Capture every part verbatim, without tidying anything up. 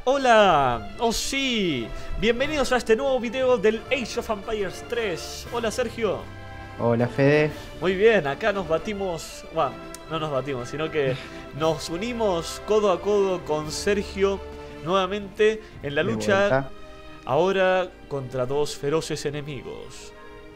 Hola, oh sí, bienvenidos a este nuevo video del Age of Empires tres. Hola Sergio. Hola Fede. Muy bien, acá nos batimos, bueno, no nos batimos, sino que nos unimos codo a codo con Sergio nuevamente en la De lucha, vuelta. ahora contra dos feroces enemigos,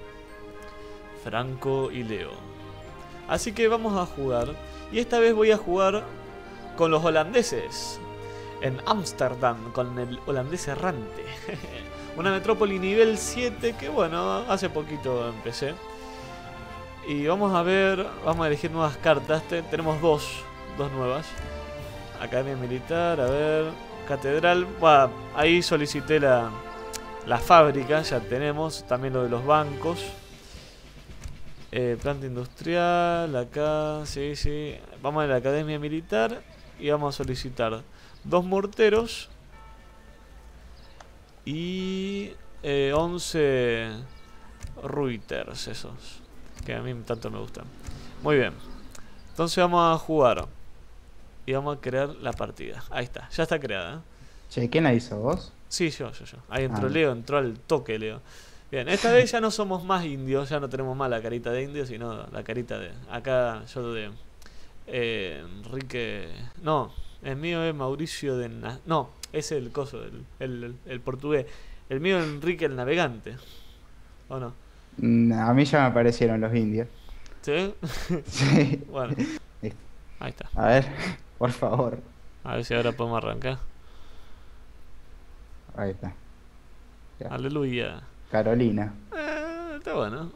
Franco y Leo. Así que vamos a jugar, y esta vez voy a jugar con los holandeses. En Ámsterdam, con el holandés errante. Una metrópoli nivel siete que bueno, hace poquito empecé. Y vamos a ver, vamos a elegir nuevas cartas. Te- tenemos dos, dos nuevas. Academia Militar, a ver, Catedral. Bueno, ahí solicité la, la fábrica, ya tenemos. También lo de los bancos. Eh, planta industrial, acá, sí, sí. Vamos a la Academia Militar y vamos a solicitar dos morteros y eh, once Reuters, esos que a mí tanto me gustan. Muy bien, entonces vamos a jugar y vamos a crear la partida. Ahí está, ya está creada, ¿eh? Che, ¿quién la hizo, vos? Sí, yo, yo, yo. Ahí entró Ah. Leo, entró al toque Leo. Bien, esta vez ya no somos más indios, ya no tenemos más la carita de indio, sino la carita de... Acá yo de... Eh, Enrique... No, el mío es Mauricio de... Na- No, es el coso, el, el, el, el portugués. El mío es Enrique el Navegante. ¿O no? Mm, A mí ya me aparecieron los indios. ¿Sí? Sí. Bueno, Listo. ahí está. A ver, por favor. A ver si ahora podemos arrancar. Ahí está. Ya. Aleluya. Carolina. Eh, está bueno.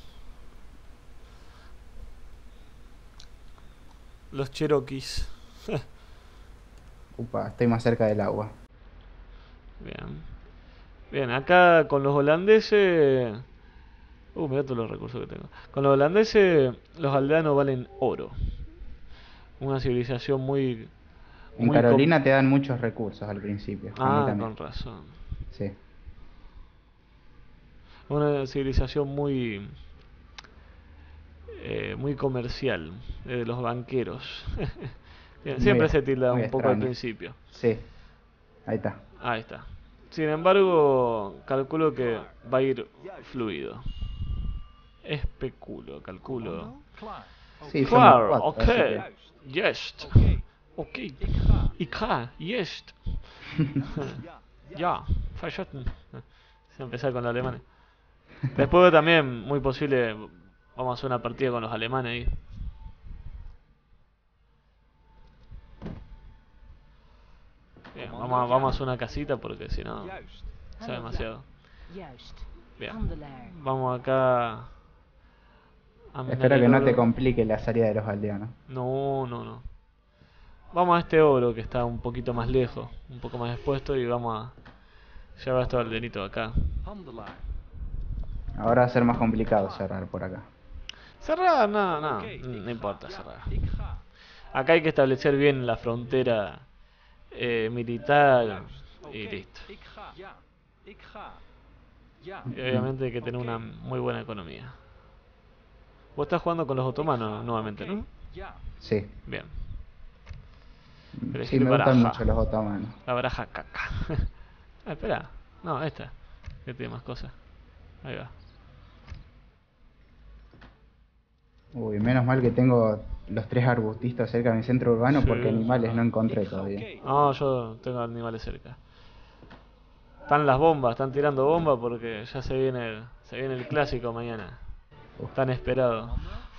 Los Cherokees. Upa, estoy más cerca del agua. Bien. Bien, acá con los holandeses... Uh, mirá todos los recursos que tengo. Con los holandeses, los aldeanos valen oro. Una civilización muy... En muy com- Carolina te dan muchos recursos al principio. A mí Ah, también. con razón. Sí. Una civilización muy... eh, muy comercial. De los banqueros. Bien, Muy siempre ex- se tilda muy un poco al extraño. principio. Sí. Ahí está. Ahí está. Sin embargo, calculo que va a ir fluido. Especulo, calculo. Sí, somos Claro, cuatro, ok. así que- Yes. Ok. Ikra, yes. Ya, verstanden. Se empezar con los alemanes. Después también, muy posible, vamos a hacer una partida con los alemanes ahí. Bien, vamos a, vamos a hacer una casita porque si no, es demasiado. Bien, vamos acá a minar Espero el que no te oro. complique la salida de los aldeanos. No, no, no. Vamos a este oro que está un poquito más lejos, un poco más expuesto, y vamos a llevar esto al denito acá. Ahora va a ser más complicado cerrar por acá. Cerrar, no, no, no importa cerrar. Acá hay que establecer bien la frontera eh, militar y listo. Y obviamente hay que tener una muy buena economía. Vos estás jugando con los otomanos nuevamente, ¿no? Sí. Bien. Sí, Elegir me gustan baraja. mucho los otomanos. La baraja caca. Ah, espera. No, esta. Que tiene más cosas. Ahí va. Uy, menos mal que tengo los tres arbustistas cerca de mi centro urbano Sí, porque animales sí. no encontré todavía. No, yo tengo animales cerca. Están las bombas, están tirando bombas porque ya se viene el, se viene el clásico mañana. Tan esperado.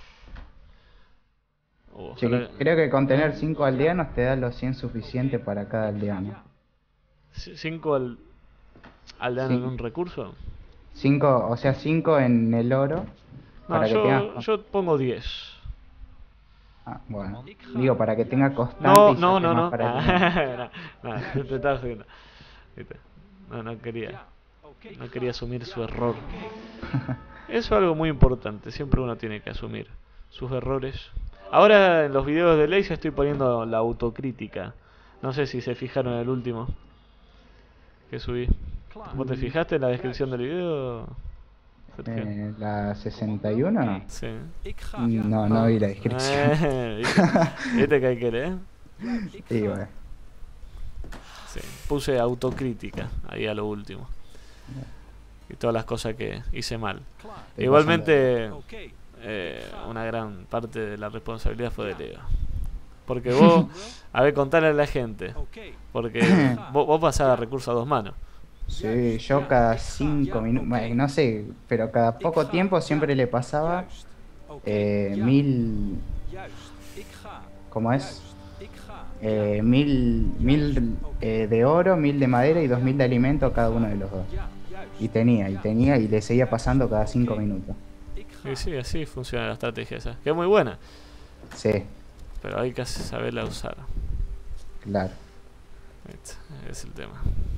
Uh, Che, ojalá- que- creo que con tener cinco aldeanos te da los cien suficientes para cada aldeano. C- ¿Cinco al, aldeanos en Sí. un recurso? Cinco, o sea, cinco en el oro No, para que tenga... yo, yo pongo diez. Ah, bueno, digo, para que tenga constante No, y no, saque no, más no. para el no, no, te estaba jodiendo. Viste. No, no quería. No quería asumir su error. Eso es algo muy importante. Siempre uno tiene que asumir sus errores. Ahora en los videos de Lace estoy poniendo la autocrítica. No sé si se fijaron en el último que subí. ¿Vos te fijaste en la descripción del video, Sergio? Eh, ¿La sesenta y uno? Sí. No, no vi la descripción. Eh, ¿viste? ¿Viste que hay que leer? Y bueno, Sí. puse autocrítica ahí a lo último. Y todas las cosas que hice mal. Estoy Igualmente, eh, una gran parte de la responsabilidad fue de Leo. Porque vos, a ver, contale a la gente. Porque vos, vos pasabas recursos a dos manos. Sí, yo cada cinco minutos, bueno, no sé, pero cada poco tiempo siempre le pasaba eh, mil, ¿cómo es? Eh, mil, mil eh, de oro, mil de madera y dos mil de alimento a cada uno de los dos. Y tenía, y tenía, y le seguía pasando cada cinco minutos. Y sí, así funciona la estrategia esa. Que es muy buena, Sí, pero hay que saberla usar. claro. Este es el tema.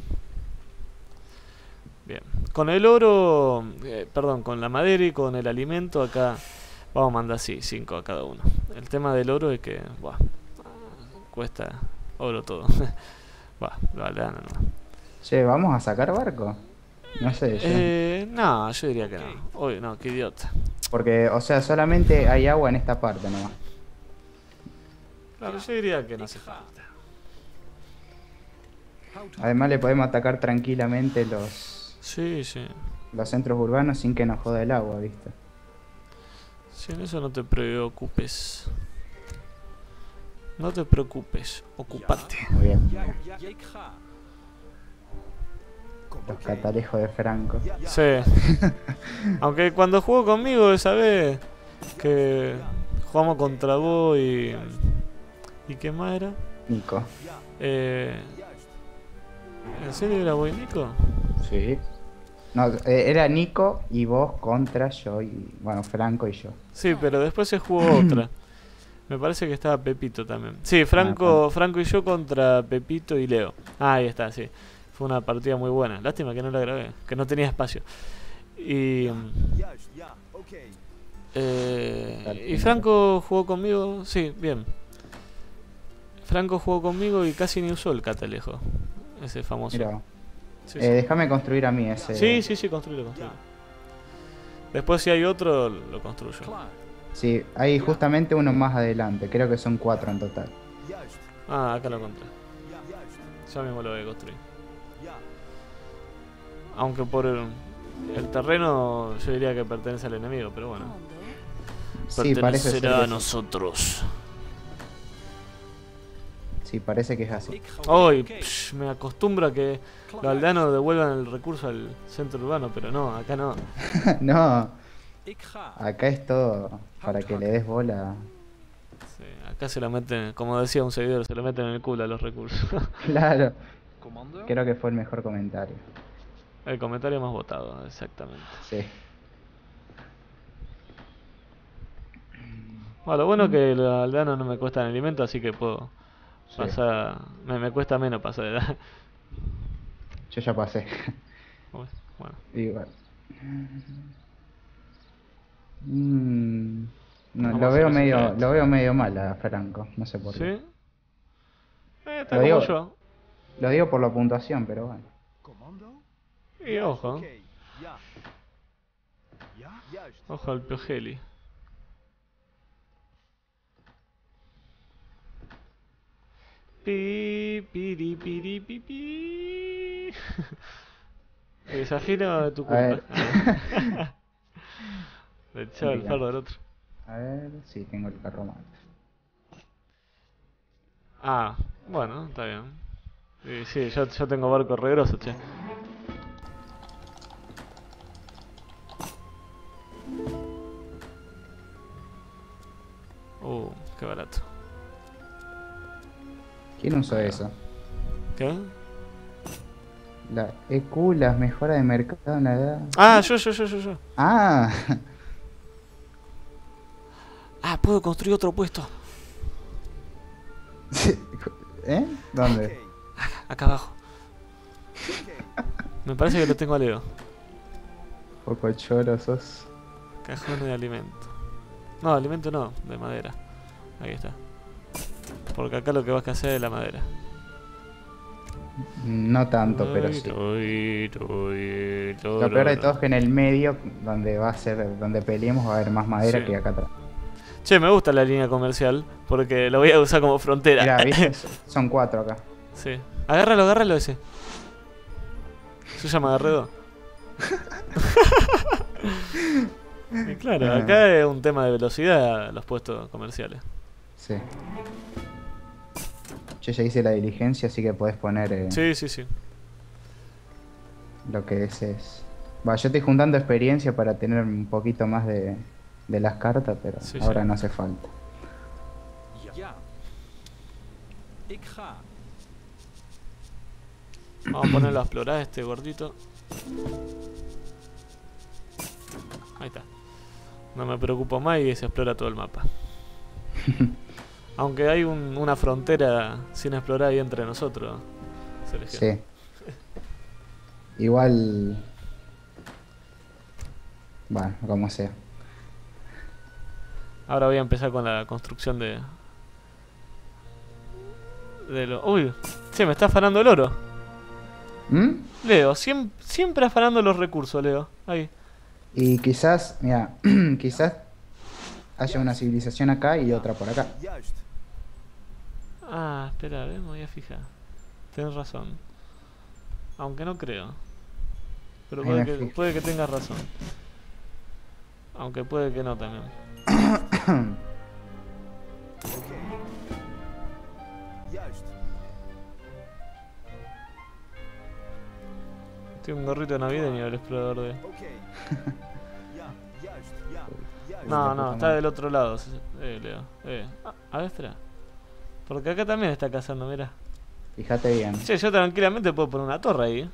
Bien. Con el oro, eh, perdón, con la madera y con el alimento acá vamos a mandar así, cinco a cada uno. El tema del oro es que, buah, cuesta oro todo. Buah, lo aldeano no. Che, ¿vamos a sacar barco? No sé, yo. Eh, no, yo diría que no. Uy, no, qué idiota. Porque, o sea, solamente hay agua en esta parte nomás. Claro, yo diría que no hace falta. Además le podemos atacar tranquilamente los, Sí, sí. los centros urbanos sin que nos joda el agua, ¿viste? Sí, en eso no te preocupes. No te preocupes, ocupate. Muy bien, muy bien. Los catalejos de Franco. Sí. Aunque cuando jugó conmigo esa vez que jugamos contra vos y... ¿Y qué más era? Nico. Eh, ¿En serio era vos y Nico? Sí. No, eh, era Nico y vos contra yo y, bueno, Franco y yo. Sí, pero después se jugó otra. Me parece que estaba Pepito también. Sí, Franco, Franco y yo contra Pepito y Leo. Ah, ahí está, sí. Fue una partida muy buena. Lástima que no la grabé, que no tenía espacio. Y... Eh, y Franco jugó conmigo, sí, bien. Franco jugó conmigo y casi ni usó el catalejo. Ese famoso. Mira, Sí, eh, sí. déjame construir a mí ese. Sí, sí, sí, construyelo, construyelo. Después si hay otro, lo construyo. Sí, hay justamente uno más adelante. Creo que son cuatro en total. Ah, acá lo encontré. Ya mismo lo voy a construir. Aunque por el, el terreno yo diría que pertenece al enemigo, pero bueno. Sí, parece ser Pertenecerá a que sí. nosotros. Sí, parece que es así. Hoy me acostumbro a que los aldeanos devuelvan el recurso al centro urbano, pero no, acá no. No, acá es todo para que le des bola. Sí, acá se lo meten, como decía un seguidor, se lo meten en el culo a los recursos. Claro, creo que fue el mejor comentario. El comentario más votado, exactamente. Sí. Bueno, lo bueno es que los aldeanos no me cuestan alimento, así que puedo Sí. pasar. Me, me cuesta menos pasar de edad. Yo ya pasé. Bueno, Igual. Mm, no, Vamos lo a veo hacer medio, esto. lo veo medio mal a Franco, no sé por ¿sí? qué. Eh, está Lo como digo, yo. lo digo por la puntuación, pero bueno. Y ojo, ojo al Piogeli. Pi, piri, piri, pi, pi. El desafío de tu A culpa. ver. Le echaba el Bien. fardo al otro. A ver, sí, tengo el carro mal. Ah, bueno, está bien. Sí, sí, yo, yo tengo barco re grosso, che. Uh, qué barato. ¿Quién usó eso? ¿Qué? La E Q, las mejoras de mercado en la edad. Ah, yo, yo, yo, yo, yo. Ah, Ah, puedo construir otro puesto. ¿eh? ¿Dónde? Acá abajo. Me parece que lo tengo a Leo. Poco choro sos. Cajones de alimento. No, alimento no, de madera. Ahí está. Porque acá lo que vas a hacer es la madera. No tanto, pero sí. Lo peor de todo es que en el medio, donde va a ser, donde peleemos, va a haber más madera Sí. que acá atrás. Che, me gusta la línea comercial porque lo voy a usar como frontera. Mirá, ¿viste? Son cuatro acá. Sí. Agárralo, agárralo ese. Se llama Garredo. Y claro, Ah. acá es un tema de velocidad los puestos comerciales. Sí. Yo ya hice la diligencia, así que podés poner eh, Sí, sí, sí. lo que desees. Va, yo estoy juntando experiencia para tener un poquito más de, de las cartas, pero Sí, ahora sí. no hace falta. Ja. Ik ga. Vamos a ponerlo a explorar este gordito. Ahí está. No me preocupo más y se explora todo el mapa. Aunque hay un- una frontera sin explorar ahí entre nosotros, Sergio. Sí. Igual... Bueno, como sea. Ahora voy a empezar con la construcción de... de lo... Uy, sí, me está afanando el oro. ¿Mm? Leo, siem- siempre afanando los recursos, Leo. Ahí. Y quizás, mira, quizás haya una civilización acá y otra por acá. Juist. Ah, espera, a ver, me voy a fijar. Tienes razón. Aunque no creo. Pero Ahí puede me que, fijo. puede que tengas razón. Aunque puede que no también. Oké. Juist. Tiene un gorrito navideño el explorador de... Oké. Ja, juist. Ja, juist. No, puta no, está madre. del otro lado, eh, Leo. Eh. Ah, a ver, espera. Porque acá también está cazando, mira. Fíjate bien. Che, yo tranquilamente puedo poner una torre ahí.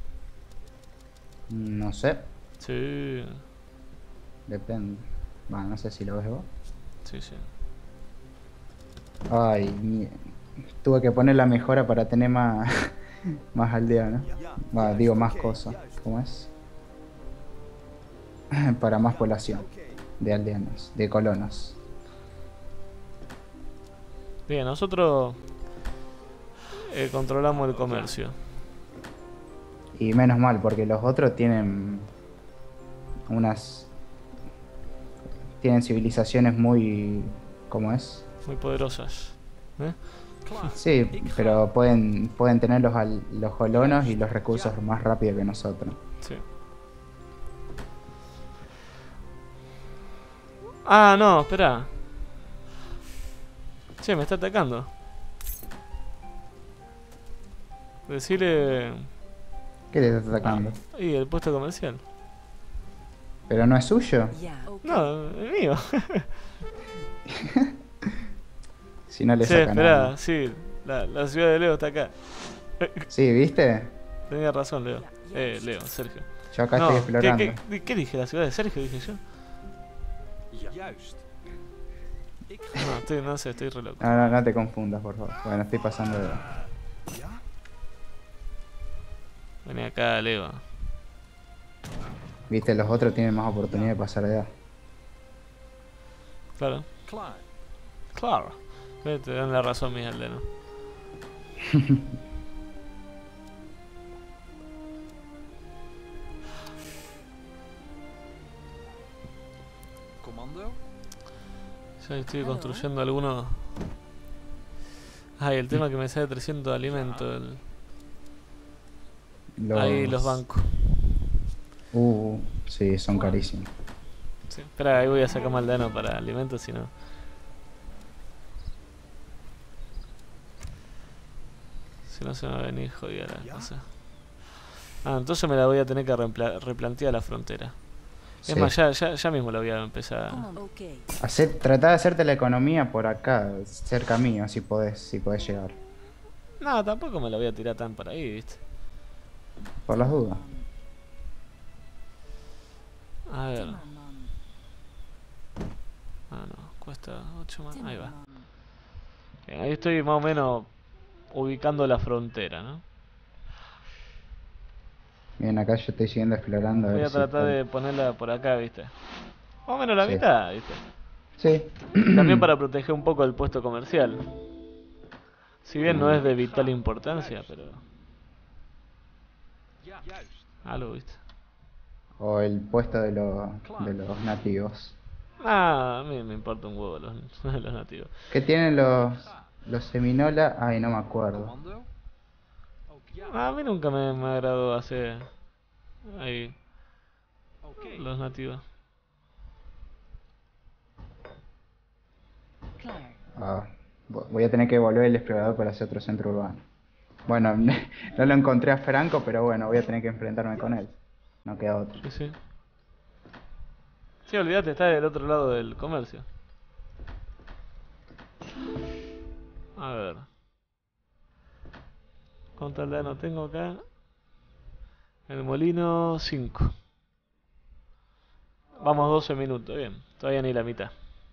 No sé, Sí, depende. Bueno, no sé si lo ves vos. sí, sí. Ay, mi- tuve que poner la mejora para tener más, más aldea, ¿no? Ja, Va, juist. digo, más Oké, cosas. juist. ¿Cómo es? Para más población Oké. de aldeanos, de colonos. Bien, nosotros eh, controlamos el comercio. Y menos mal, porque los otros tienen unas... Tienen civilizaciones muy... ¿Cómo es? Muy poderosas. ¿Eh? Klaar. Sí, pero pueden, pueden tener los, al- los colonos y los recursos más rápido que nosotros. Sí. Ah, no, espera. Che, me está atacando. Decirle... ¿Qué le está atacando? Y el puesto comercial. ¿Pero no es suyo? No, es mío. Si no le Sí, saca espera, nada. sí. La, la ciudad de Leo está acá. Sí, ¿viste? Tenía razón, Leo. Eh, Leo, Sergio. Yo acá No, estoy ¿qué, explorando. qué, qué dije? ¿La ciudad de Sergio? Dije yo. Ja, juist. Ik ga. No, estoy, no sé, estoy re loco. No, no, no te confundas, por favor. Bueno, estoy pasando de... Ja. Vení acá, Leo. Viste, los otros tienen más oportunidad de pasar de edad. Claro. Klaar. Claro. Eh, Te dan la razón, mis aldeanos. Commando. Ya estoy construyendo algunos. Ay, el tema que me sale trescientos de alimento. el- Los... Ahí los bancos. Uh, sí, son carísimos. Sí. Espera, ahí voy a sacar más aldeano para alimentos, si no. Si no se me va a venir jodida la Ya. cosa. Ah, entonces me la voy a tener que reempla- replantear la frontera. Es Sí. más, ya, ya, ya mismo la voy a empezar. Hacer, tratá de hacerte la economía por acá, cerca mío, si podés, si podés llegar. No, tampoco me la voy a tirar tan para ahí, ¿viste? Por las dudas. A ver. Ah, no, cuesta ocho más. Ahí va. Bien, ahí estoy más o menos ubicando la frontera, ¿no? Bien, acá yo estoy siguiendo explorando. A Voy ver a si tratar puedo- de ponerla por acá, ¿viste? Más o menos la Sí. mitad, ¿viste? Sí. También para proteger un poco el puesto comercial. Si bien no es de vital importancia, pero Ja, juist. algo, ¿viste? O el puesto de, los de los nativos. Ah, a mí me importa un huevo los, los nativos. ¿Qué tienen los, los seminola? Ay, no me acuerdo. Commando. Ook ja. Ah, a mí nunca me, me agradó hacer Ahí, los nativos. Ah, vo- voy a tener que volver el explorador para hacer otro centro urbano. Bueno, no lo encontré a Franco, pero bueno, voy a tener que enfrentarme con él. No queda otro. Sí, sí. Sí, olvídate, está del otro lado del comercio. A ver. ¿Cuánto aldeano tengo acá? El molino cinco. Vamos doce minutos, bien. Todavía ni la mitad.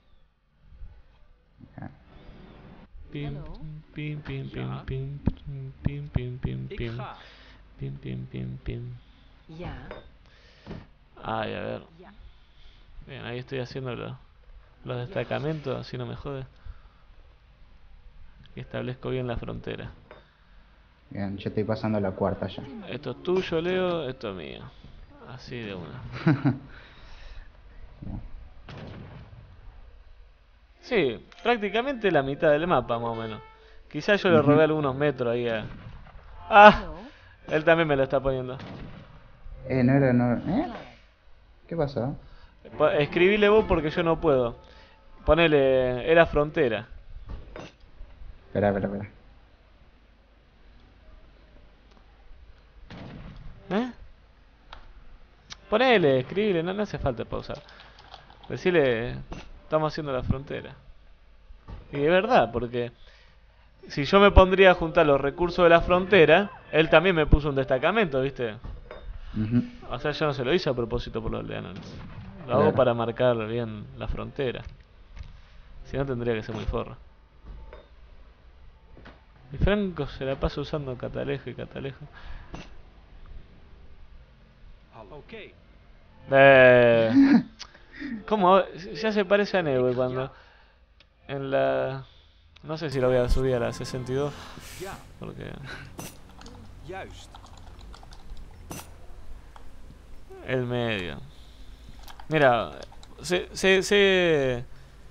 Pim, pim, pim, pim, pim, pim, pim, pim, pim, Ik pim, ga. pim, pim, pim, pim. Ja. Ay, a ver. Ja. Bien, ahí estoy haciendo lo- los destacamentos, así no me jode. Y establezco bien la frontera. Bien, yo estoy pasando la cuarta ya. Esto es tuyo, Leo, esto es mío. Así de una. Sí, prácticamente la mitad del mapa, más o menos. Quizás yo le robé algunos metros ahí a... ¡Ah! Él también me lo está poniendo. Eh, no era, no... ¿Eh? ¿Qué pasó? Po- Escribile vos porque yo no puedo. Ponele... Era frontera. Espera, espera, espera. ¿Eh? Ponele, escribile, no, no hace falta pausar. Decirle, estamos haciendo la frontera. Y de verdad, porque si yo me pondría a juntar los recursos de la frontera, él también me puso un destacamento, ¿viste? Ujú. O sea, yo no se lo hice a propósito por los aldeanos. Lo hago Claro. para marcar bien la frontera. Si no, tendría que ser muy forro. Y Franco se la pasa usando catalejo y catalejo. Ok. Eh, ¿Cómo? Ya se parece a Neve cuando... En la... No sé si lo voy a subir a la sesenta y dos. Ja. Porque... Juist. El medio. Mira, sé, sé, sé,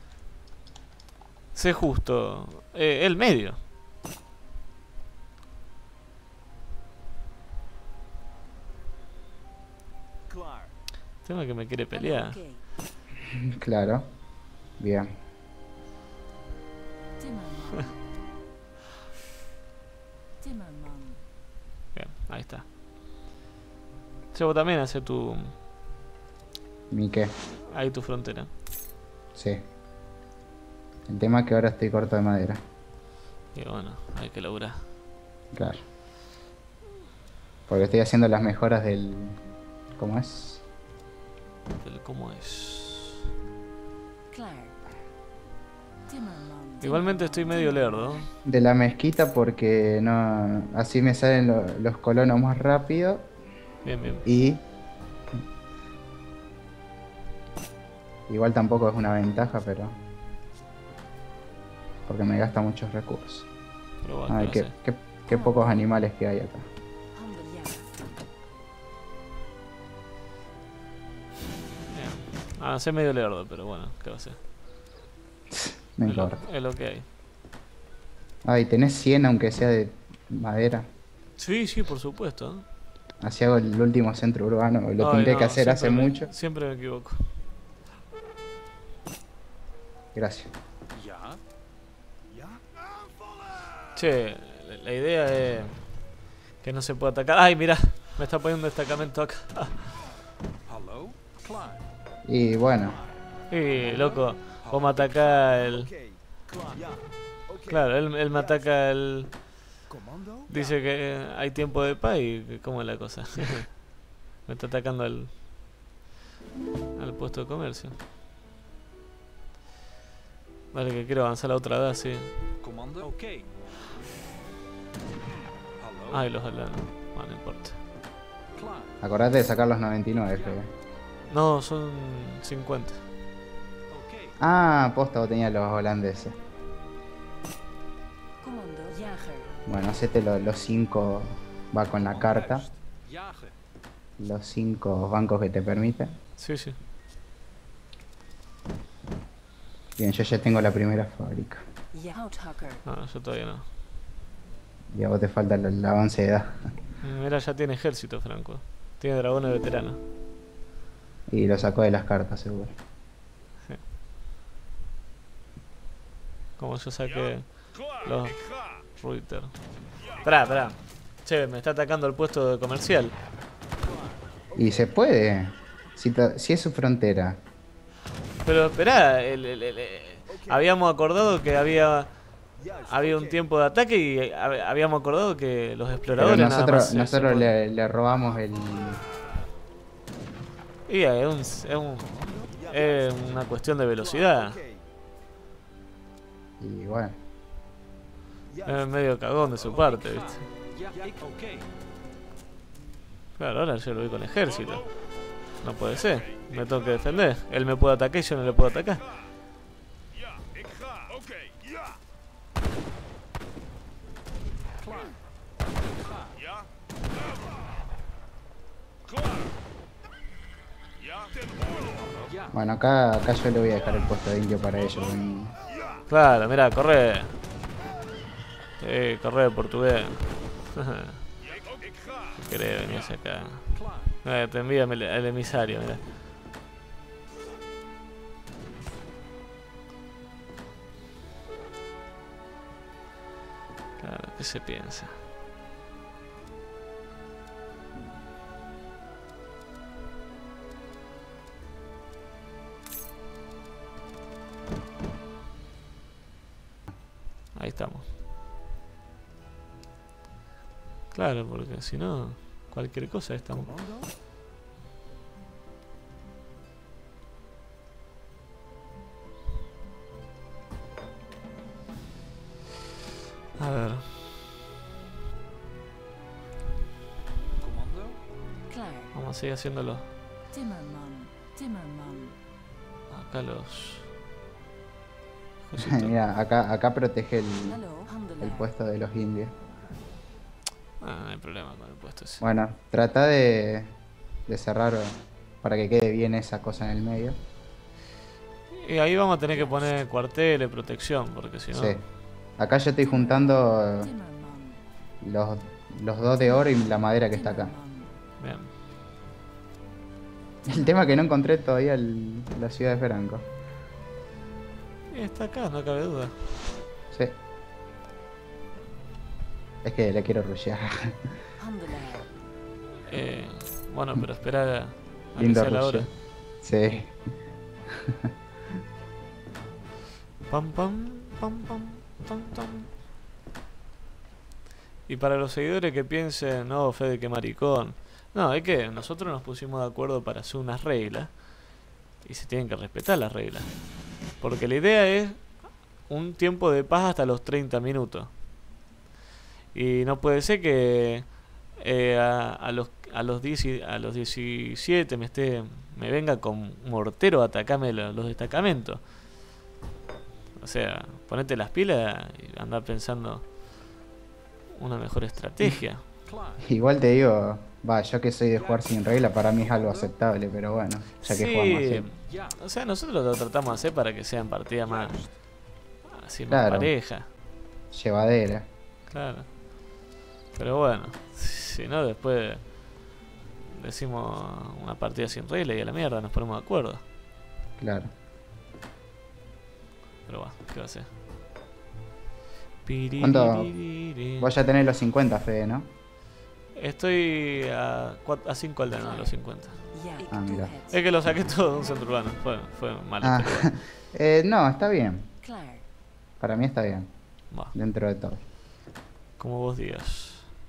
sé justo. Eh, el medio. Klaar. Tema que me quiere pelear. Oké. Claro. Bien. Timmerman. Timmerman. Bien, ahí está. Che, vos también hace tu... ¿Mi qué? Ahí tu frontera. Sí. El tema es que ahora estoy corto de madera. Y bueno, hay que laburar. Claro. Porque estoy haciendo las mejoras del... ¿Cómo es? El ¿Cómo es? Klaar. Timmerman. Igualmente estoy medio lerdo. De la mezquita porque no... Así me salen lo- los colonos más rápido Bien, bien. y... Igual tampoco es una ventaja, pero... Porque me gasta muchos recursos. Pero bueno, Ay, ¿qué qué, va a hacer? qué, qué pocos animales que hay acá. Handel ja. Bien. Ah, soy medio lerdo, pero bueno, ¿qué va a ser? Me Es lo, importa. es lo que hay. Ay, ¿tenés cien aunque sea de madera? Sí, sí, por supuesto. ¿eh? Así hago el último centro urbano. Lo Ay, tendría no, que hacer siempre hace me- mucho. Siempre me equivoco. Gracias. Ja. Ja. Che, la- la idea es que no se pueda atacar. Ay, mira, me está poniendo un destacamento acá. Hallo. Klaar. Y bueno, Y loco, vos me atacás el. Oké. Klaar. Ja. Oké. Claro, él, él me ataca el. Commando? Dice que hay tiempo de paz y que cómo es la cosa. Me está atacando al. Al puesto de comercio. Vale, que quiero avanzar la otra vez, sí. Commando? Oké. Hallo. Ay, los aldeanos. Bueno, no importa. Klaar. acordate de sacar los noventa y nueve, Fede. No, son cincuenta. Oké. Ah, posta, vos tenías los holandeses. Commando jager. Bueno, hacete lo- los cinco, va con la carta, Juist. Jagen. los cinco bancos que te permiten. Sí, sí. Bien, yo ya tengo la primera fábrica. Ja. Houthakker. No, yo todavía no. Y a vos te falta el, el avance de edad. Mira, ya tiene ejército, Franco. Tiene dragones veteranos. Y lo sacó de las cartas, seguro. Sí. Como yo saqué los Ruiter. Esperá, esperá. Che, me está atacando el puesto de comercial. Y se puede. Si, to- si es su frontera. Pero esperá, el- el- el- el- habíamos acordado que había había un tiempo de ataque y hab- habíamos acordado que los Pero exploradores nada nosotros, más se- se nosotros pueden- le, le robamos el. Y es, un, es, un- es una cuestión de velocidad. Y bueno. Es medio cagón de su parte, ¿viste? Claro, ahora yo lo vi con ejército. No puede ser. Me tengo que defender. Él me puede atacar y yo no le puedo atacar. Bueno, acá, acá yo le voy a dejar el puesto de indio para ellos. ven. Claro, mira, corre. Eh, corre portugués. ¿Qué querés venir hacia acá? Eh, te envía el, el emisario, mira. Claro, ¿qué se piensa? Ahí estamos. Claro, porque si no, cualquier cosa estamos. A ver. Klaar. Vamos a seguir haciéndolo. Timmerman. Timmerman. Acá los... Mira, acá, acá protege el, Hallo, el handelaar. puesto de los indios. Ah, no hay problema con el puesto ese. Bueno, trata de, de cerrar para que quede bien esa cosa en el medio. Y ahí vamos a tener que poner cuartel de protección, porque si no... Sí. Acá yo estoy juntando Timmerman. los, los dos de oro y la madera que está acá. Timmerman. Bien. El tema es que no encontré todavía el- la ciudad de Franco. Y está acá, no cabe duda. Sí. Es que le quiero rushear. Handelaar. Eh, bueno, pero espera a que Lindo sea la hora. rusheo. Sí. Pam, pam, pam, pam, pam, pam. Y para los seguidores que piensen, no, Fede, que maricón. No, es que nosotros nos pusimos de acuerdo para hacer unas reglas. Y se tienen que respetar las reglas. Porque la idea es un tiempo de paz hasta los treinta minutos. Y no puede ser que eh, a, a los a los diez y- a los diecisiete me esté me venga con mortero a atacarme lo- los destacamentos. O sea, ponete las pilas y andar pensando una mejor estrategia. Igual te digo, va, yo que soy de jugar sin regla, para mí es algo aceptable, pero bueno, ya que jugamos Sí, así. o sea, nosotros lo tratamos de hacer para que sean partidas más así más Claro. pareja, Llevadera. claro. Pero bueno, si no después decimos una partida sin regla y a la mierda nos ponemos de acuerdo. Claro. Pero bueno, ¿qué va a hacer? ¿Cuánto? Piriririrí. Vos ya tenés los cincuenta, Fede, ¿no? Estoy a cinco aldeanos de los cincuenta. Ja, ik Ah, doe mira. het. Es que lo saqué todo de un centro urbano. Fue, fue mal. Ah, pero bueno. eh, no, está bien. Klaar. Para mí está bien, Va, dentro de todo. como vos digas.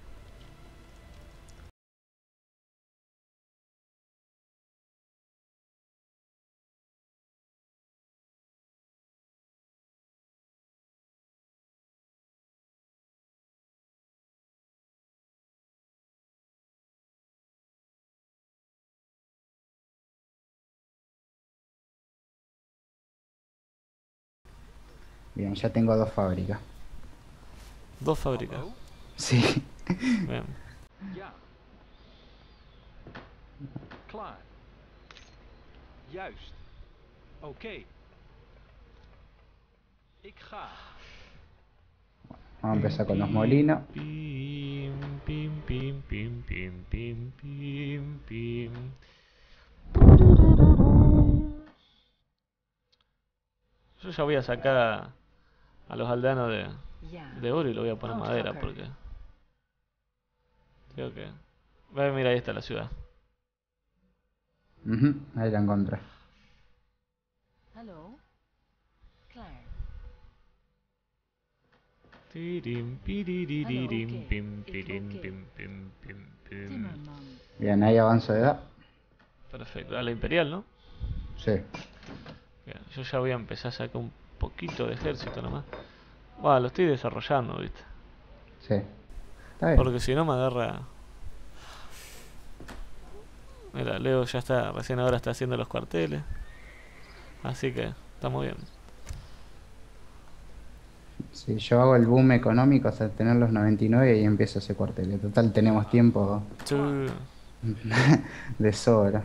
Bien, ya tengo dos fábricas. Dos fábricas. Sí. Bien. Ja. Klaar. Juist. Oké. Ik ga. Vamos a empezar con los molinos. Pim, pim, pim, pim, pim, pim, pim, Yo ya voy a sacar a, a los aldeanos de, Ja. de oro y lo voy a poner madera porque... Creo que... Ve, mira, ahí está la ciudad. Ujú, ahí la encontré. Hallo? Klaar. Tirim, piriririm, Hallo, oké. pim, Ik pirim, oké. pim, pim, pim, pim. Timmerman. Bien, ahí avanzo de edad. Perfecto, a la imperial, ¿no? Sí. Bien, yo ya voy a empezar a sacar un poquito de ejército nomás. Bueno, lo estoy desarrollando, ¿viste? Sí. Está bien. Porque si no me agarra... Mira, Leo ya está, recién ahora está haciendo los cuarteles. Así que, estamos bien. Sí, yo hago el boom económico hasta tener los noventa y nueve y empiezo ese cuartel. En total tenemos tiempo Sí. de sobra.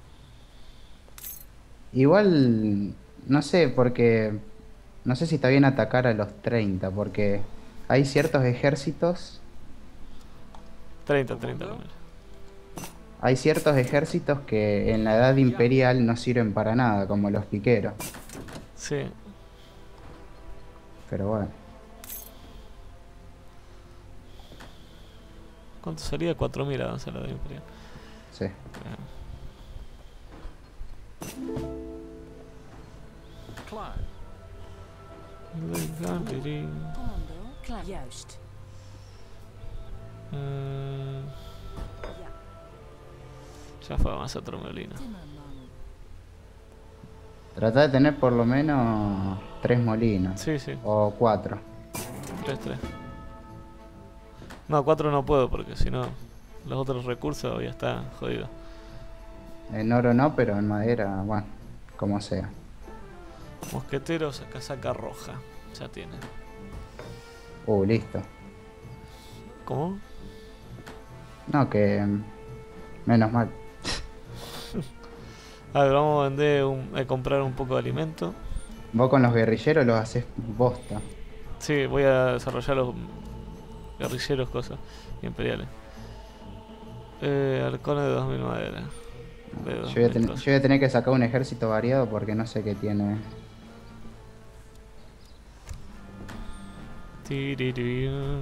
Igual, no sé, porque... No sé si está bien atacar a los treinta, porque hay ciertos ejércitos... treinta, treinta, ponele. Hay ciertos ejércitos que en la edad imperial no sirven para nada, como los piqueros. Sí. Pero bueno. ¿Cuánto salía? cuatro mil avanza la de imperial. Sí. Bien. Klaar. Commando. Klaar. Juist. Mm, Ja. ya fue más otro molino. Timmerman. Trata de tener por lo menos tres molinos. Sí, sí. O cuatro. tres, tres. No, cuatro no puedo porque si no, los otros recursos ya está jodido. En oro no, pero en madera, bueno, como sea. Mosqueteros, casaca roja. Ya tiene. Uh, listo. ¿Cómo? No, que... mm, menos mal. A ver, vamos a vender un, a comprar un poco de alimento. Vos con los guerrilleros los haces bosta. Sí, voy a desarrollar los guerrilleros, cosas imperiales. Eh, halcones de dos mil madera. De Yo dos voy, a mil ten- cosas. yo voy a tener que sacar un ejército variado porque no sé qué tiene. Tiriririn.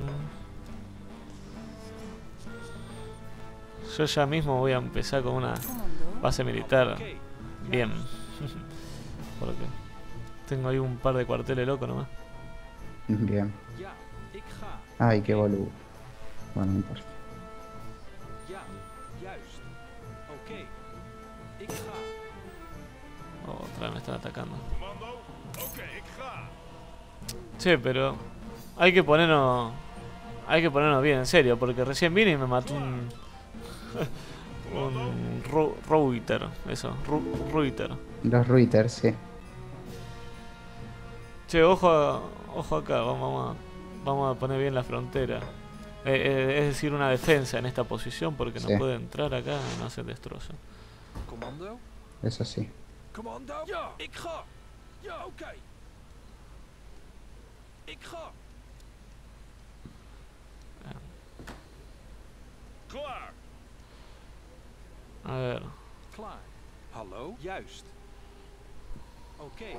Yo ya mismo voy a empezar con una Commando. base militar. Oké. Bien. Porque tengo ahí un par de cuarteles locos nomás. Bien. Ja, ik ga. Ay, qué boludo. Bueno, no importa. Ja, juist. Oké. Ik ga. Oh, otra vez me están atacando. Commando. Oké, ik ga. Che, pero hay que ponernos. Hay que ponernos bien, en serio, porque recién vine y me mató un. un ru- Ruiter, eso, ru- Ruiter. Los Reuters, sí. Che, ojo, a- ojo acá, vamos, vamos, a, vamos a poner bien la frontera. Eh, eh, es decir, una defensa en esta posición porque no Sí. puede entrar acá y no hacer destrozo. Commando. Eso sí. Commando. Ja, ik ga. Ja, oké. Ik ga. Klaar. A ver, Klaar. Hallo? Juist. Oké.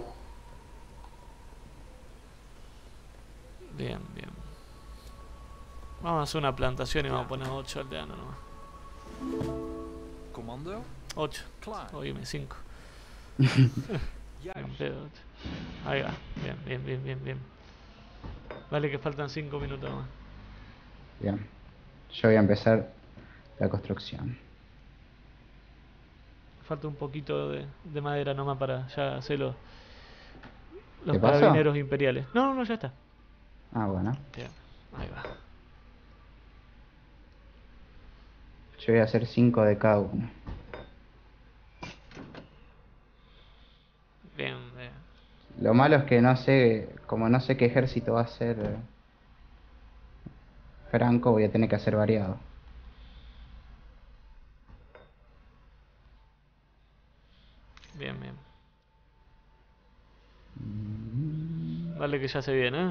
bien, bien. Vamos a hacer una plantación y vamos a poner ocho aldeanos nomás. Commando. ocho, Klaar. oíme, cinco. Bien, Juist. pedo, ocho. Ahí va, bien, bien, bien, bien, bien. Vale que faltan cinco minutos más. Bien. Yo voy a empezar la construcción. Falta un poquito de, de madera nomás para ya hacer los, los ¿Qué pasó? carabineros imperiales. No, no, no, ya está. Ah, bueno. Bien, ahí va. Yo voy a hacer cinco de cada uno. Bien, bien. Lo malo es que no sé, como no sé qué ejército va a ser eh, Franco, voy a tener que hacer variado. Bien, bien. Dale que ya se viene, ¿eh?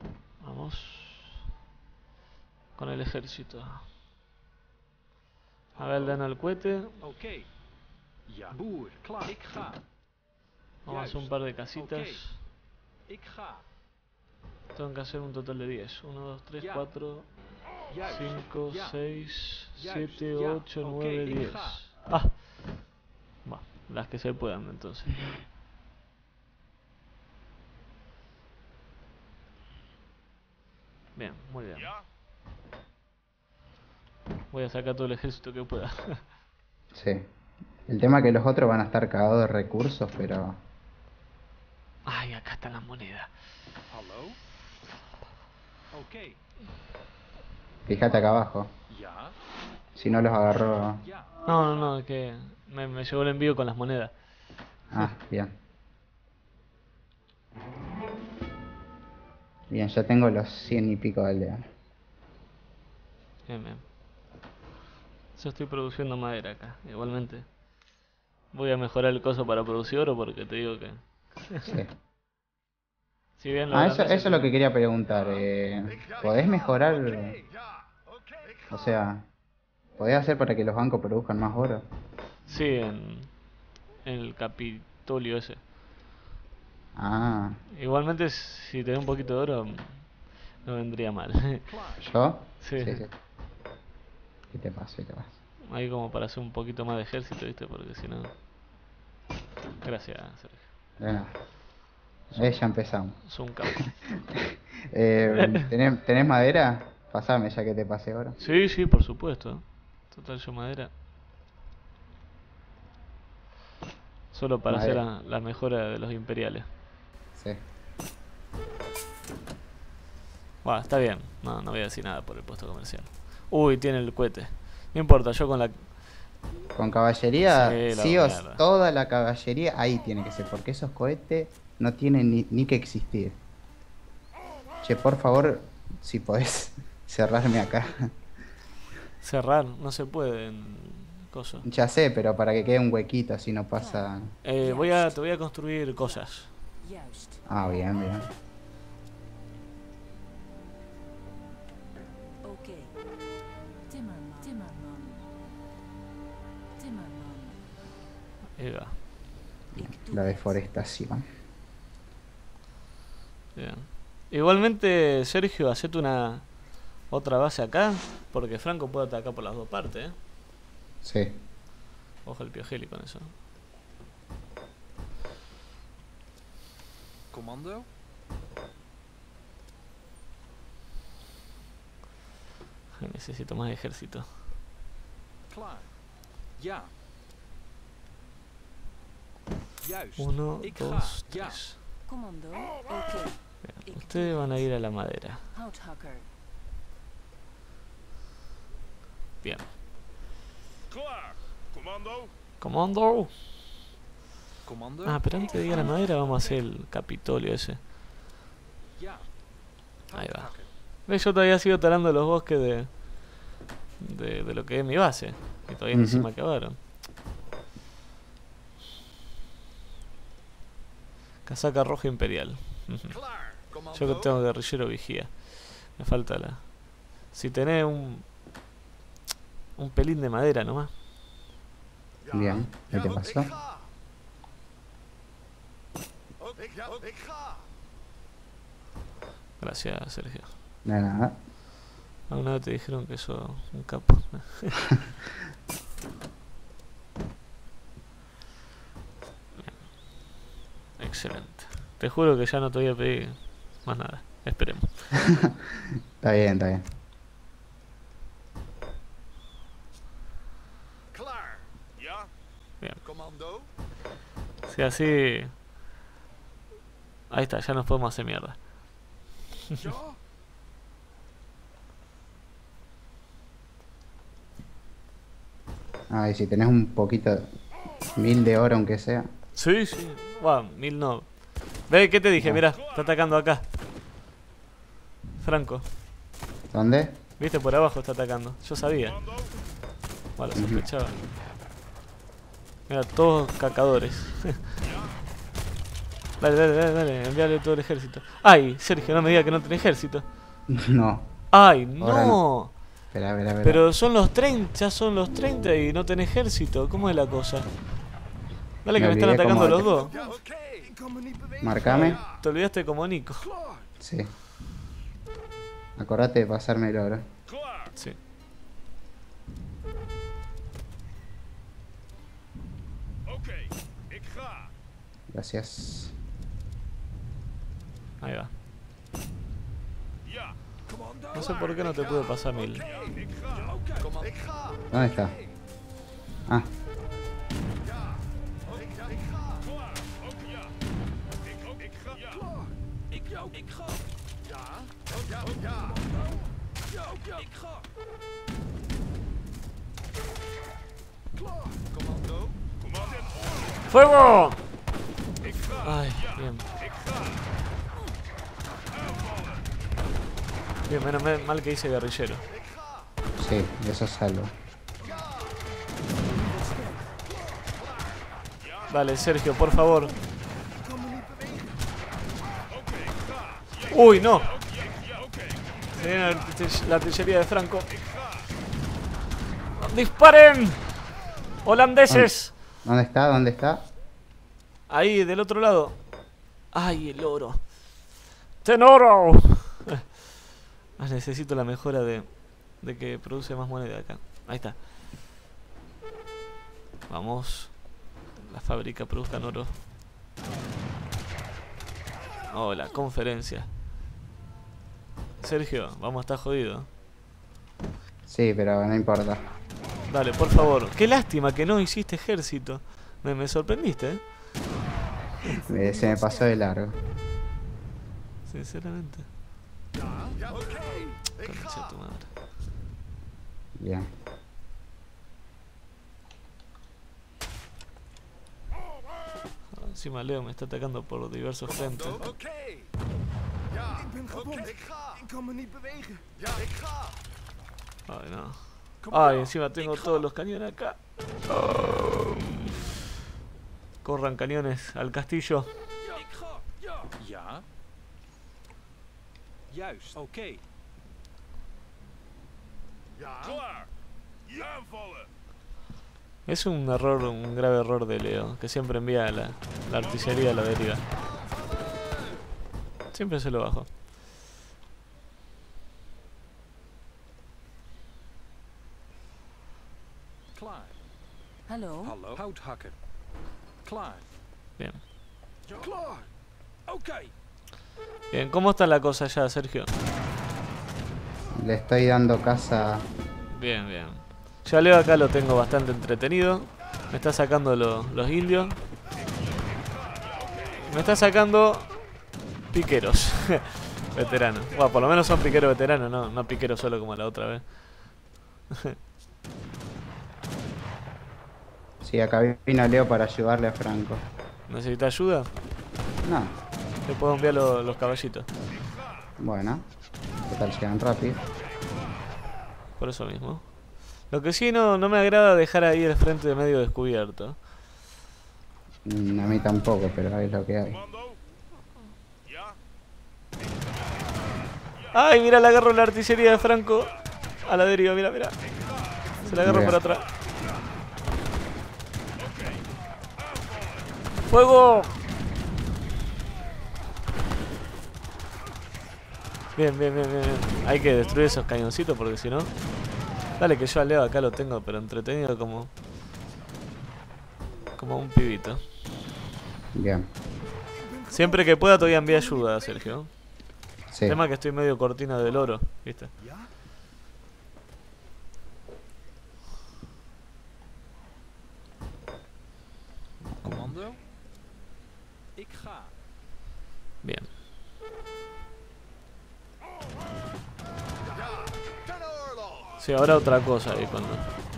Vamos con el ejército. A ver, le dan al cohete. Oké. Ja. Boer, klaar. Ik ga. Vamos a hacer un par de casitas. Ik ga. Tengo que hacer un total de diez. uno, dos, tres, Ya. cuatro, Juist. cinco, Ja. seis, Juist, siete, ja. ocho, Oké, nueve, ik diez. ga. Ah. Va, las que se puedan entonces. Bien, muy bien. Voy a sacar todo el ejército que pueda. Sí. El tema es que los otros van a estar cagados de recursos, pero... Ay, acá están las monedas. Hallo? Oké. Fíjate acá abajo. Ja. Si no los agarró... Ja. No, no, no, es que me, me llegó el envío con las monedas. Ah, bien. Bien, ya tengo los cien y pico de aldeanos. Bien, bien. Yo estoy produciendo madera acá, igualmente. Voy a mejorar el coso para producir oro porque te digo que... Sí. Si bien los Ah, eso, holandeses eso es lo que tienen- quería preguntar. Eh, ¿podés mejorar? O sea, ¿podés hacer para que los bancos produzcan más oro? Sí, en, en el Capitolio ese. Ah, Igualmente, si te da un poquito de oro, no vendría mal. Klaar. ¿yo? Sí. ¿Qué te pasa? ¿Qué te pasa? Ahí como para hacer un poquito más de ejército, ¿viste? Porque si no... Gracias, Sergio. De nada. Eh, ya empezamos. Sos un capo. Eh, ¿tenés, ¿tenés madera? Pasame ya que te pasé oro. Sí, sí, por supuesto. Total, yo madera. Solo para hacer Madera. la, la mejora de los imperiales. Sí. Bueno, está bien. No, no voy a decir nada por el puesto comercial. Uy, tiene el cohete. No importa, yo con la... Con caballería, Sí, la sí o mierda. toda la caballería ahí tiene que ser, porque esos cohetes no tienen ni, ni que existir. Che, por favor, si podés cerrarme acá. Cerrar, no se puede en coso. Ya sé, pero para que quede un huequito, así no pasa... Eh, voy a, te voy a construir cosas. Juist. Ah, bien, bien. Oké. Timmerman. Timmerman. Timmerman. Ahí va. Ik doe La het. deforestación. Bien. Igualmente, Sergio, hacete una otra base acá, porque Franco puede atacar por las dos partes, ¿eh? Sí. Ojo el piojeli con eso. Commando. Ay, necesito más ejército. Klaar. Ja. Juist. Uno, Ik ga. dos, Ja. tres. Commando. Oké. Bien, Ik ustedes doe van a het. ir a la madera. Houthakker. Bien. Klaar. Commando. Comando. Commando. Ah, pero antes de ir a la madera vamos a hacer el Capitolio ese. Ja. Ahí va. Houthakker. ¿Ves? Yo todavía sigo talando los bosques de, de, de lo que es mi base. Y todavía ni se Ujú. me acabaron. Casaca roja imperial. Ujú. Klaar. Yo que Commando. tengo guerrillero vigía. Me falta la... Si tenés un... Un pelín de madera nomás. Bien. ¿Qué te pasó? Ik ga. Ook, ik, ja, ook, ik ga. Gracias, Sergio. De nada. ¿Alguna vez te dijeron que sos un capo? Excelente. Te juro que ya no te voy a pedir más nada. Esperemos. Está bien, está bien. Klaar. Ja. Bien. Commando. Si así... Ahí está, ya nos podemos hacer mierda. Ja. Ah, y si tenés un poquito... Mil de oro aunque sea. Sí, sí. Wow, mil no. Ve, ¿qué te dije? Ah. Mirá, está atacando acá. Franco. ¿Dónde? ¿Viste? Por abajo está atacando. Yo sabía. Commando. Vale, sospechaba. Mira, todos cacadores. Dale, dale, dale, dale. Envíale todo el ejército. ¡Ay! Sergio, no me diga que no tiene ejército. No. ¡Ay, Ahora no! Espera, espera, espera. Pero son los treinta, ya son los treinta y no tenés ejército. ¿Cómo es la cosa? Dale, que Me me están olvidé atacando cómo- los dos. Ja, oké. Ik kan me niet bewegen. Marcame. Te olvidaste como Nico. Klaar. Sí. Acordate de pasarme el oro. Klaar. Sí. Oké, ik ga. Gracias. Ahí va. Ja. Commando. No sé por qué no te pude pasar mil. Ja, ik ga. Oké, ik ga. ¿Dónde está? Ah, Ja. Ik ga. Ik ga. Klaar. Oké, ja. Ik ook. Ik ga. Ja. Klaar. Ik ja. Ik ga. Ja. Oh, ja. Oh, ja. Ja. ook, ja. Ik ga. Klaar. Commando. Commando. ¡Fuego! Ik ga. Ay, bien. Ik ga. Aanvallen. Bien, menos me- mal que hice guerrillero. Ik ga. sí, eso es salvo. Dale, Sergio, por favor. Ik kan me niet bewegen. Oké, ik ga. Ja. ¡Uy, no! Ja, oké. Se viene la artille- la artillería de Franco. ¡Disparen! ¡Holandeses! ¿Dónde está? ¿Dónde está? Ahí, del otro lado. ¡Ay, el oro! ¡Tenoro! Ah, necesito la mejora de, de que produce más moneda acá. Ahí está. Vamos. La fábrica produzcan oro. Oh, la conferencia. Sergio, vamos a estar jodidos. Sí, pero no importa. Dale, por favor. Qué lástima que no hiciste ejército. Me, me sorprendiste, ¿eh? Eh, se me pasó de largo. Sinceramente. Ja, oké. Ik Concha ga. tu madre. Bien. Ah, encima Leo me está atacando por diversos frentes. Oké. Ja, ik ben gewond. Ik ga. Ik kan me niet bewegen. Ja, ik ga. Ay, no. Kom Ay, op. encima tengo Ik ga. todos los cañones acá. Oh. Corran cañones al castillo. Ik ga. Ja. Ja. Juist. Oké. Ja. Klaar. Aanvallen. Es un error, un grave error de Leo, que siempre envía la, la artillería a la deriva. Siempre se lo bajo. Klaar. Hallo? Hallo. Houthakker. Klaar. Bien. Ja. Klaar. Oké. Bien, ¿cómo está la cosa ya, Sergio? Le estoy dando casa. Bien, bien. Ya Leo acá lo tengo bastante entretenido. Me está sacando lo- los indios. Me está sacando piqueros. Veteranos. Bueno, por lo menos son piqueros veteranos, no, no piqueros solo como la otra vez. Sí, acá vino Leo para ayudarle a Franco. ¿Necesita ayuda? No, Le puedo enviar lo- los caballitos. bueno. Total, llegan rápido. Por eso mismo. Lo que sí no, no me agrada dejar ahí el frente de medio descubierto. Mm, a mí tampoco, pero es lo que hay. Commando. Ja. ¡Ay, mira! Le agarro la artillería de Franco a la deriva, mira, mira. Se la agarro Mira. por atrás. ¡Fuego! Bien, bien, bien, bien, bien. Hay que destruir esos cañoncitos porque si no... Dale que yo a Leo acá lo tengo, pero entretenido como... Como un pibito. Bien. Siempre que pueda te voy a enviar ayuda, Sergio. Sí. El tema es que estoy medio cortina del oro, ¿viste? Ja. Commando. Ik ga. Bien. Ten oorlog. Sí, ahora otra cosa ahí cuando...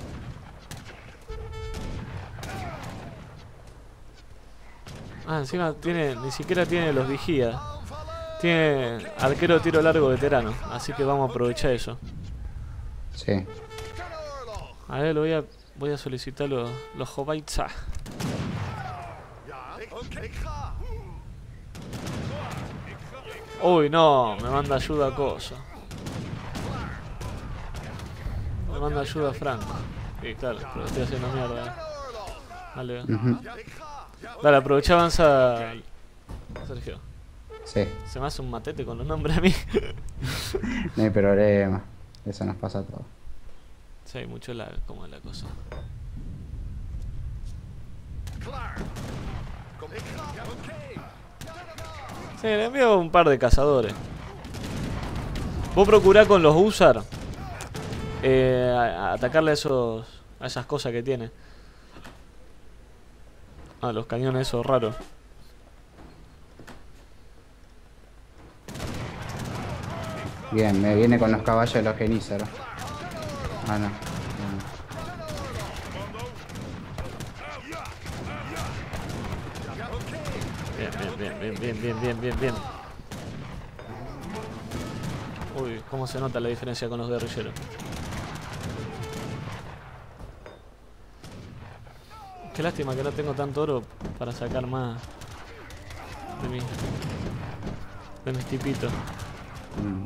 Ah, encima tiene, ni siquiera tiene los vigías. Tiene arquero de tiro largo veterano, así que vamos a aprovechar eso. Sí. Ten oorlog. A ver, lo voy a, voy a solicitar los, los Hobaitza. Ja. Ik, oké. Ik ga. Uy, no, me manda ayuda a cosa. Le mando ayuda a Franco. Sí, claro, pero estoy haciendo mierda. Dale, Ujú. dale, aprovecha, avanza. Sergio. Sí, Se me hace un matete con los nombres a mí. no hay problema. Eso nos pasa a todos. Sí, hay mucho lag, como es la cosa. Sí, le envío un par de cazadores. Vos procurá con los usar eh, a- a atacarle a esos a esas cosas que tiene. A los cañones esos raros. Bien, me viene con los caballos de los genízaros. Ah, no. Bien. Bien, bien, bien, bien, bien, bien, bien, bien. Uy, cómo se nota la diferencia con los guerrilleros. Qué lástima que no tengo tanto oro para sacar más de mis, de mis tipitos. Mm.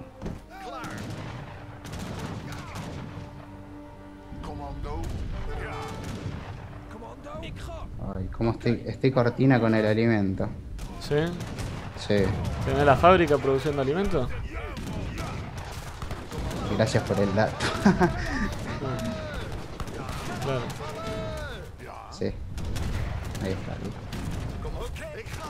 Commando. Commando. Ik ga. Ay, cómo estoy, estoy cortina con el alimento. ¿Sí? Sí, ¿Tenés la fábrica produciendo alimentos? gracias por el dato. Claro. Sí. Ahí está, listo.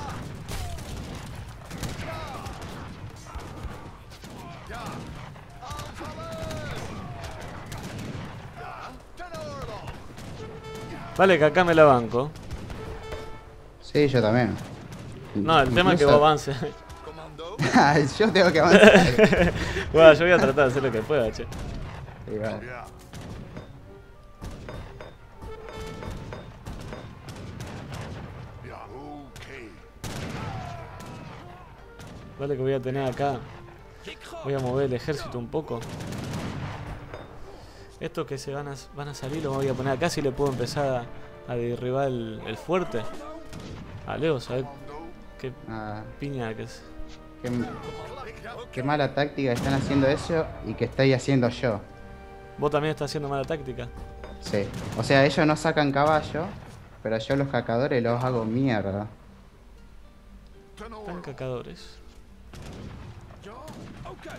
Vale, que acá me la banco. Sí, yo también. No, el tema es que Incluso- vos avances. Commando. Ay, yo tengo que avanzar. Bueno, yo voy a tratar de hacer lo que pueda, che. Sí, vale. Yeah. Yeah. Okay. Vale, que voy a tener acá. Ik ga. Voy a mover el ejército un poco. Estos que se van a, van a salir los voy a poner acá si le puedo empezar a, a derribar el, el fuerte. A Leo, ¿sabes qué Ah, piña que es? qué, qué mala táctica están haciendo eso y que estoy haciendo yo. Vos también estás haciendo mala táctica. Sí. O sea, ellos no sacan caballo, pero yo los cacadores los hago mierda. Están cacadores. Ja. Oké.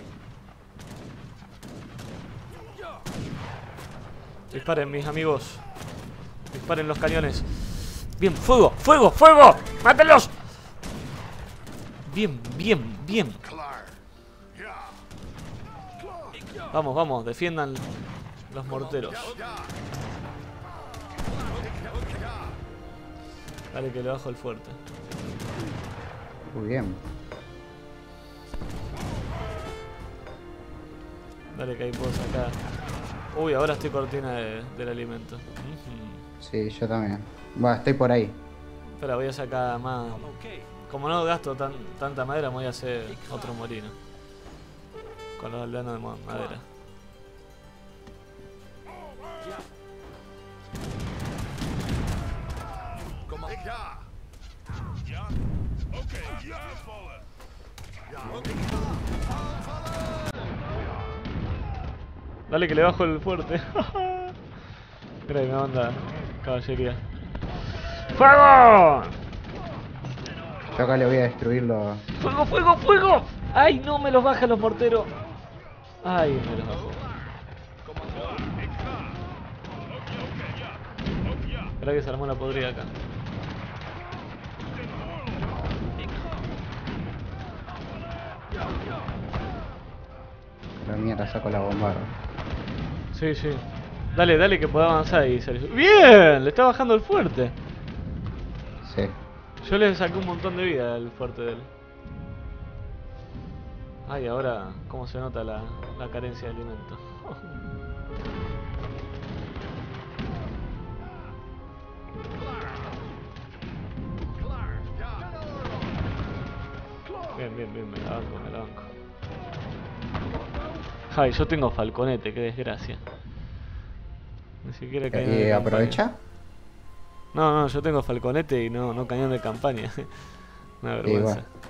Ja. Disparen, mis amigos. Disparen los cañones. Bien, fuego, fuego, fuego. ¡Mátenlos! Bien, bien, bien. Klaar. Ja. Ik ja. Vamos, vamos, defiendan los morteros. Ja. Dale que le bajo el fuerte. Muy bien. Dale que ahí puedo sacar. Uy, ahora estoy cortina de- del alimento. Ujú. Sí, yo también. Bueno, estoy por ahí. Espera, voy a sacar más. Oké. Como no gasto tan, tanta madera, me voy a hacer otro molino. Con los aldeanos de mo- madera. Ja. Commando. Ja. Ja. Oké. Ja. Vallen. Ja. Ik Dale que le bajo el fuerte. Mira, me manda caballería. ¡Fuego! Yo acá le voy a destruir los... ¡Fuego, fuego, fuego! ¡Ay, no! Me los baja los morteros. ¡Ay, me los bajó! Espera que se armó la podrida acá. Pero mierda, saco la bombarda. Sí, sí. Dale, dale que pueda avanzar ahí, Sergio. ¡Bien! Le está bajando el fuerte. Sí. Yo le saqué un montón de vida al fuerte de él. Ay, ahora, cómo se nota la, la carencia de alimento. Bien, bien, bien, me la banco, me la banco. Ay, yo tengo falconete, qué desgracia. Ni siquiera cañón de ¿Y campaña. aprovecha? No, no, yo tengo falconete y no, no cañón de campaña. Una vergüenza. Igual.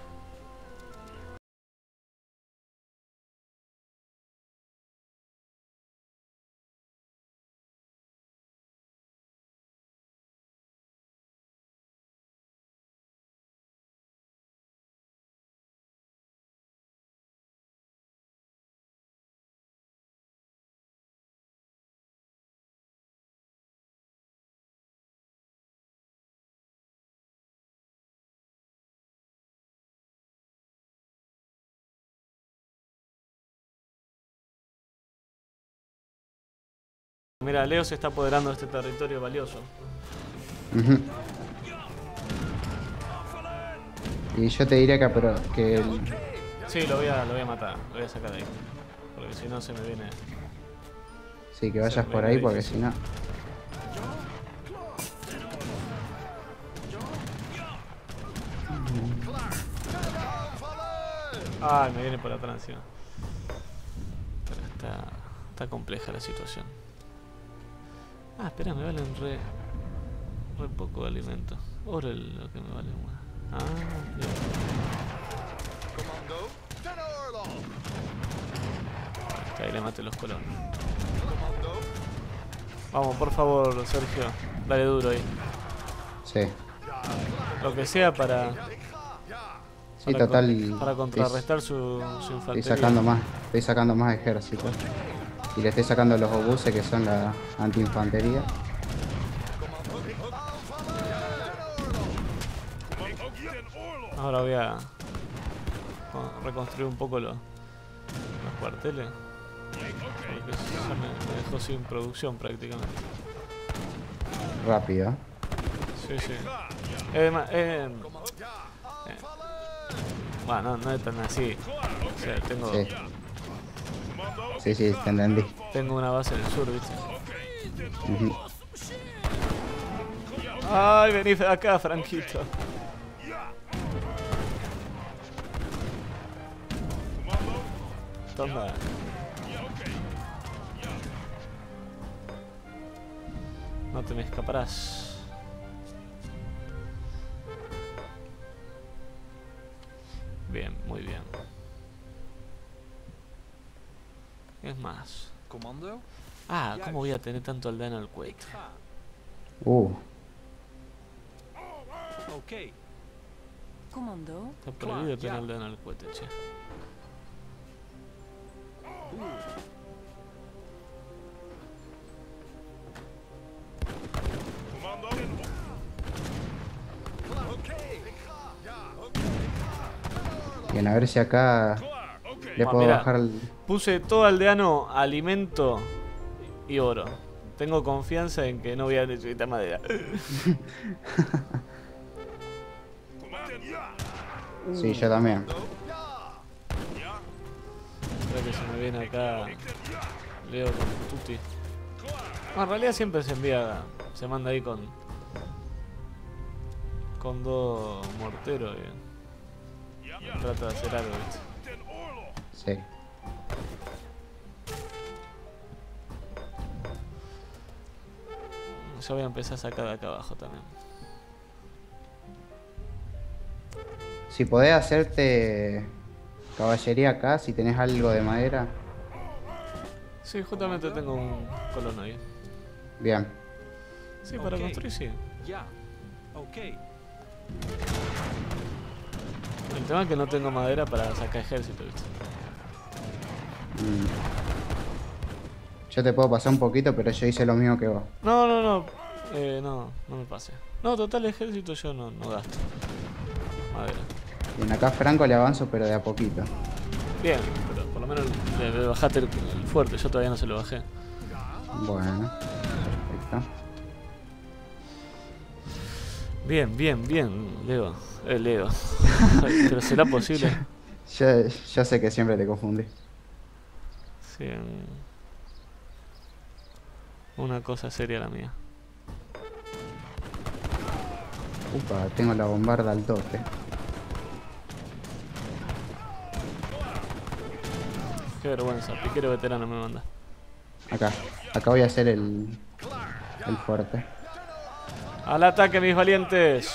Mira, Leo se está apoderando de este territorio valioso. Ujú. Y yo te diría que, pero, que el- Sí, lo voy a, lo voy a matar, lo voy a sacar de ahí. Porque si no se me viene... sí, que vayas Sí, por me ahí viene porque si difícil. no... Ay, me viene por atrás encima. Pero está, está compleja la situación. Ah, espera, me valen re, re poco de alimento. Oro es lo que me vale más. Ah, bien. Commando, ten oorlog. Ahí le maté los colonos. Commando, Vamos, por favor, Sergio. Dale duro ahí. Sí, Lo que sea para, ik ga. Ja, sí, para, total... con- para contrarrestar su, su Estoy infantería. sacando más, estoy sacando más ejércitos. Y le estoy sacando los obuses que son la antiinfantería. Ahora voy a co- reconstruir un poco los, los cuarteles. Porque ya me, me dejó sin producción prácticamente. Rápido. Sí, sí. Eh, ma- eh, eh, bueno, no, no es tan así. O sea, tengo, Sí. Sí, sí, te entendí. tengo una base en el sur, ¿viste? Ujú. Ay, vení acá, Franquito. Toma. No te me escaparás. Bien, muy bien. Es más. Commando, Ah, ¿cómo voy a tener tanto aldano al ik cuello? ga. Uh, Oké, Commando. Está prohibido tener aldano al cohete, che. commando. Oké, ik ga. Ja, oké. bien, a ver si acá le Ah, puedo mirá. bajar el... Puse todo aldeano, alimento y oro. Tengo confianza en que no voy a necesitar madera. Sí, yo también. Creo que se me viene acá Leo con Tutti. No, en realidad siempre se envía, se manda ahí con con dos morteros y trata de hacer algo, ¿viste? Sí. Yo voy a empezar a sacar de acá abajo también. Si podés hacerte caballería acá, si tenés algo de madera. Sí, justamente tengo un colono ahí. Bien. Sí, para Ok. construir sí. ja. Oké, El tema es que no tengo madera para sacar ejército, ¿viste? Mm. Yo te puedo pasar un poquito, pero yo hice lo mismo que vos. No, no, no. Eh, no, no me pase. No, total ejército yo no, no gasto. Madera. Bien, acá Franco le avanzo, pero de a poquito. Bien, pero por lo menos le, le bajaste el, el fuerte, yo todavía no se lo bajé. Bueno, perfecto. Bien, bien, bien, Leo. Eh, Leo. Ay, pero será posible. Yo, yo sé que siempre te confundí. Sí. mm. Una cosa seria la mía. Upa, tengo la bombarda al tope. Qué vergüenza, piquero veterano me manda. Acá. Acá voy a hacer el, el fuerte. ¡Al ataque, mis valientes!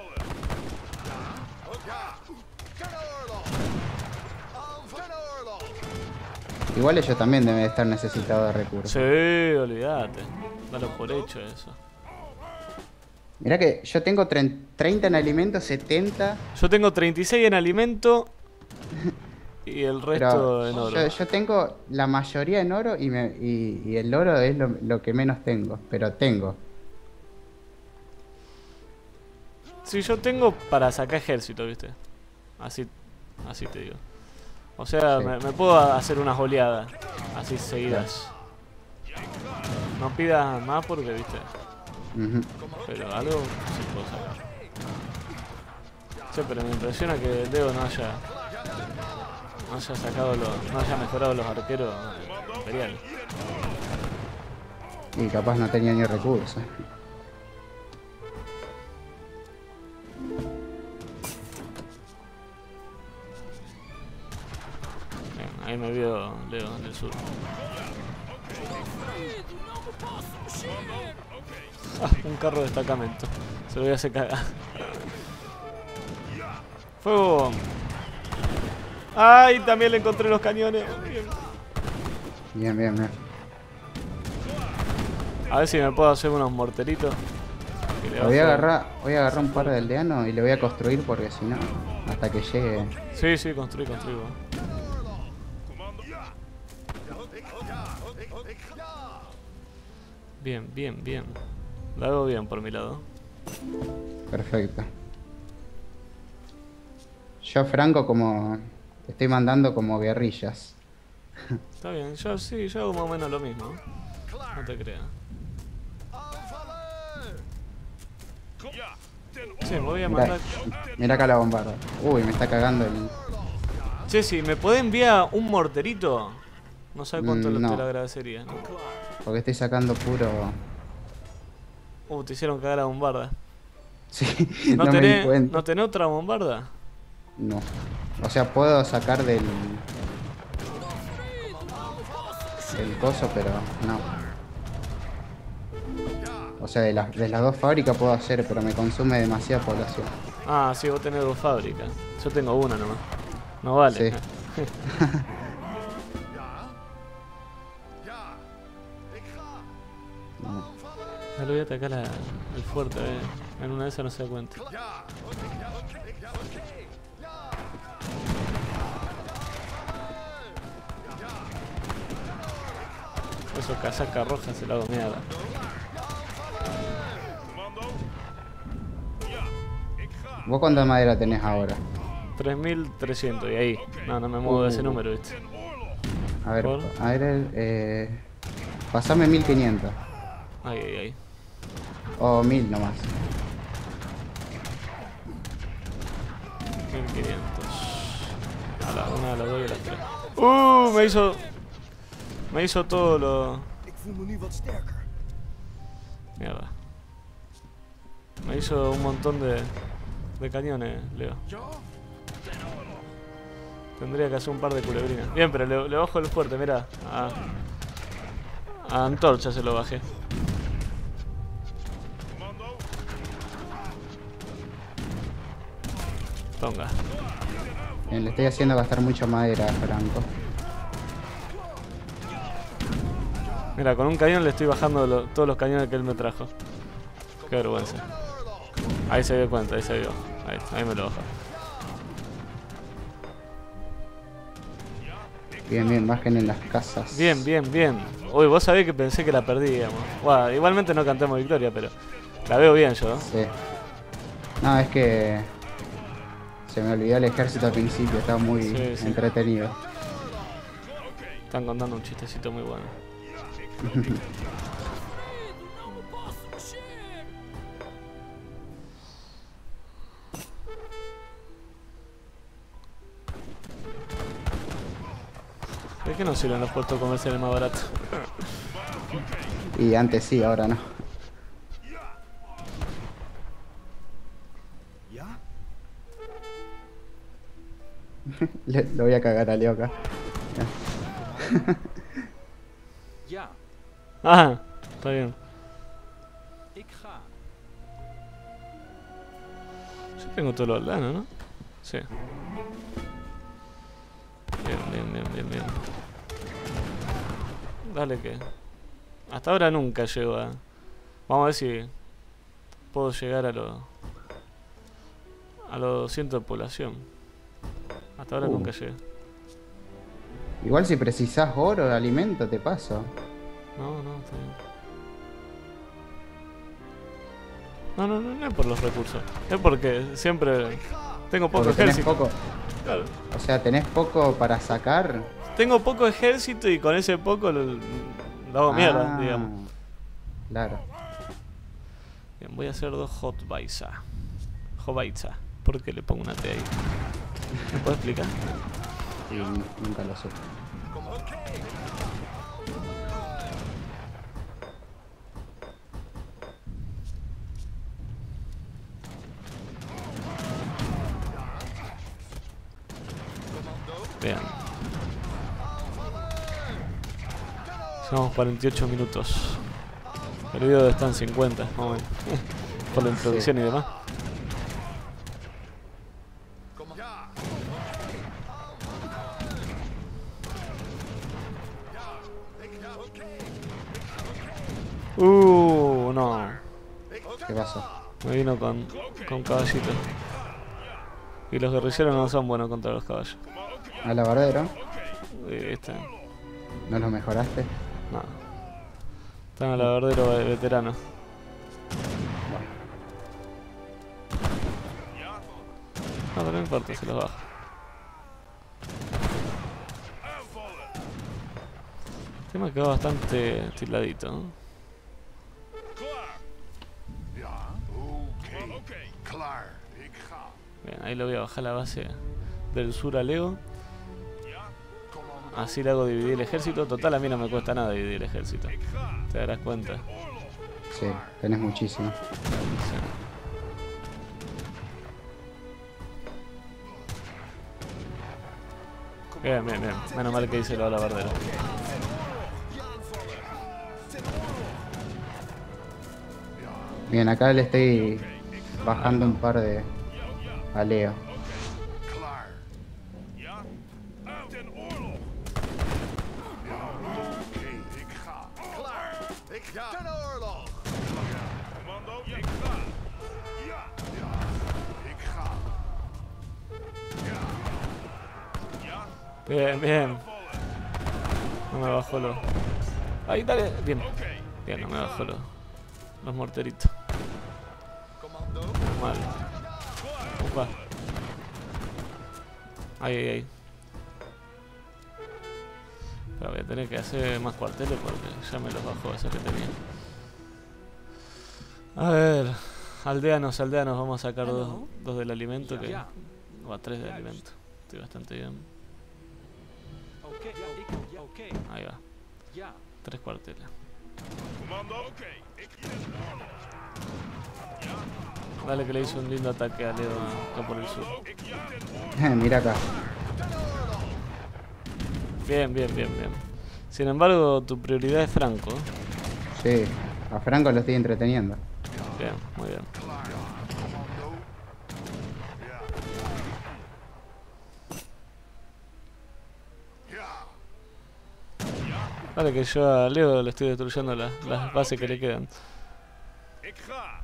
Igual ellos también deben estar necesitados de recursos. Sí, olvídate. Dalo por hecho eso. Mirá que yo tengo tre- treinta en alimentos, setenta. Yo tengo treinta y seis en alimento y el resto Pero en oro. yo, yo tengo la mayoría en oro y, me, y, y el oro es lo, lo que menos tengo. Pero tengo. Sí, yo tengo para sacar ejército, ¿viste? Así, así te digo. O sea, Sí. me, me puedo hacer unas oleadas así seguidas. No pidas más porque, viste. Ujú. Pero algo sí puedo sacar. Sí, pero me impresiona que Leo no haya. No haya sacado los. No haya mejorado los arqueros imperiales. Y capaz no tenía ni recursos. Bien, ahí me vio Leo en el sur. Ah, un carro de destacamento. Se lo voy a hacer cagar. ¡Fuego! ¡Ay! También le encontré los cañones. Bien. Bien, bien, bien. A ver si me puedo hacer unos morteritos. Que le Voy a bajo- agarrar, voy a agarrar un par de aldeanos y le voy a construir porque si no, hasta que llegue. Sí, sí, construí, construí. vos. Bien, bien, bien. Lo hago bien por mi lado. Perfecto. Yo Franco como estoy mandando como guerrillas. Está bien, yo sí, yo hago más o menos lo mismo. No te creas. Sí, me voy a Mirá, mandar. mirá acá la bombarda. Uy, me está cagando el. Che, si me puede enviar un morterito, no sé cuánto Mm, lo- no. te lo agradecería. ¿No? Porque estoy sacando puro. Uh, te hicieron cagar a bombarda. Sí, ¿No, no, me di tenés, cuenta. ¿No tenés otra bombarda? No. O sea, puedo sacar del. del coso, pero no. O sea, de, las de las dos fábricas puedo hacer, pero me consume demasiada población. Ah, sí, vos tenés dos fábricas. Yo tengo una nomás. No vale. Sí. No. Ya lo voy a atacar a- al fuerte, eh. En una de esas no se da cuenta. Eso casaca roja se la hago mierda. ¿Vos cuánta madera tenés ahora? tres mil trescientos y ahí. No, no me muevo de ese Uh. número, viste. A ver, ¿Por? a ver, eh. Pasame mil quinientos. Ay, ay, ay. O mil nomás. mil quinientos. A la una, a las dos y a las tres. Uh, me hizo. Me hizo todo lo. Ik voel me nu wat sterker. Mierda. Me hizo un montón de. de cañones, Leo. Tendría que hacer un par de culebrinas. Bien, pero le, le bajo el fuerte, mira. A, a Antorcha se lo bajé. Tonga. Bien, le estoy haciendo gastar mucha madera a Franco. Mira, con un cañón le estoy bajando lo- todos los cañones que él me trajo. Qué vergüenza. Ahí se dio cuenta, ahí se vio. Ahí, ahí me lo baja. Bien, bien, bajen en las casas. Bien, bien, bien. Uy, vos sabés que pensé que la perdí, digamos. Buah, igualmente no cantamos victoria, pero la veo bien yo. Sí. No, es que. Se me olvidó el ejército al principio, estaba muy Sí, sí. entretenido. Están contando un chistecito muy bueno. ¿Por qué no sirven los puestos comerciales más baratos? Y antes sí, ahora no. Ja? Le, lo voy a cagar a Leo acá. Ja, Ah, está bien. ik ga. Yo tengo todo lo lano, ¿no? Sí. Bien, bien, bien, bien, bien. Dale que... Hasta ahora nunca llego a... Vamos a ver si... Puedo llegar a los... A los doscientos de población. Hasta ahora Uh. nunca llegué. Igual si precisás oro, alimento, te paso. No, no, está bien. No, no, no, no es por los recursos. Es porque siempre... Tengo poco Porque tenés ejército. poco. Claro. O sea, tenés poco para sacar. Tengo poco ejército y con ese poco lo, lo hago mierda, Ah, digamos. Claro. Bien, voy a hacer dos Hotbaitsa. Hotbaitsa. ¿Por qué le pongo una T ahí? ¿Me puedo explicar? Y nunca lo supe. Vean. Llevamos cuarenta y ocho minutos. El video está en cincuenta, más o menos. Por la introducción y demás. Uh, no. ¿Qué pasó? Me vino con, con caballito. Y los guerrilleros no son buenos contra los caballos. ¿Al lavardero? Este, ¿No lo mejoraste? no. Están al lavardero ve- veterano. No, pero no importa, se los bajo. El tema quedó bastante tildadito, ¿no? Ja, oké. Klaar. Ik ga. Bien, ahí lo voy a bajar la base del sur a Leo. Ja, commando. Así le hago dividir el ejército. Total, a mí no me cuesta nada dividir el ejército. Ik ga. Te darás cuenta. Oorlog. Sí, tenés muchísimo. Sí. Bien, bien, bien. Menos mal que hice lo alabardero. Bien, acá le estoy bajando un par de a Leo. Klaar. Ja, uit den oorlog. Ja, oké. Ik ga. Klaar. Ik ga. Ten oorlog. Commando, ik ga. Ja. Ja. Ik ga. Ja. Ja. Bien, bien. No me bajó lo. Ahí, dale. Bien. Oké. Bien, no me bajó lo. Los morteritos. Commando. Mal. Opa. Ay, ay, ay. Pero voy a tener que hacer más cuarteles porque ya me los bajó esos que tenía. A ver. Aldeanos, aldeanos. Vamos a sacar dos, dos del alimento. Que, o a tres del alimento. Estoy bastante bien. Oké, ja, ik, ja, oké. Ahí va. Ja, Tres cuarteles. Commando. Oké. Ik in den oorlog. Dale que le hizo un lindo ataque a Leo acá por el sur. Ik ja. Ten oorlog. Mira acá. Bien, bien, bien, bien. Sin embargo, tu prioridad es Franco. Sí, a Franco lo estoy entreteniendo. Bien, muy bien. Klaar. Commando. Ja. Ja. Dale que yo a Leo le estoy destruyendo la- las bases que le quedan. Ik ga.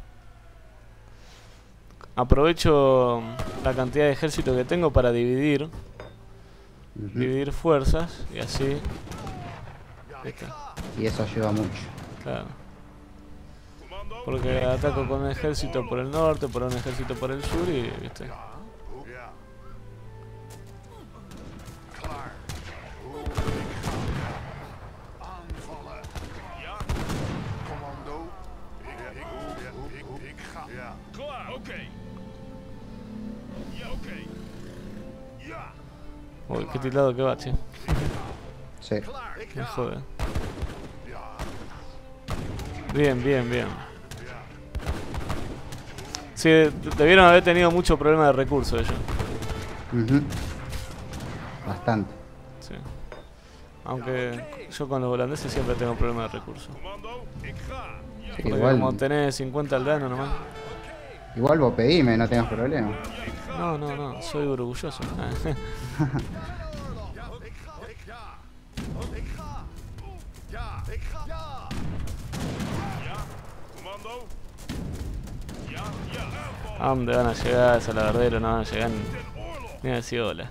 Aprovecho la cantidad de ejército que tengo para dividir, Ujú. dividir fuerzas y así. Ja. ¿Viste? Y eso ayuda mucho. Claro. Commando. Porque ataco con un ejército por el norte, por un ejército por el sur y, ¿viste? Ja. Ja. Klaar. Aanvallen. Ja. Commando. Ik, ik, ik, ik ga. Ja. Klaar. Oké. Ja, oké. Ja. Uy, qué tildado que va, che. Sí. Klaar. Ik Me ga. jode. Ja. Bien, bien, bien. Sí, de- debieron haber tenido mucho problema de recursos ellos. Ujú. Bastante. Sí. Aunque yo con los holandeses siempre tengo problemas de recursos. Commando. Ik ga. Ja. Sí, Porque igual, como tenés cincuenta aldeanos nomás. igual vos pedime, no tengas problema. No, no, no, soy orgulloso. Ja. Ik ga. Ik ga. Ik ga. Ja. Ik ga. Ja. Ja. Commando. Ja. Ja. Aanvallen. ¿A dónde van a llegar? Es a la verdadera, no van a llegar ni, Ten oorlog. ni a decir hola.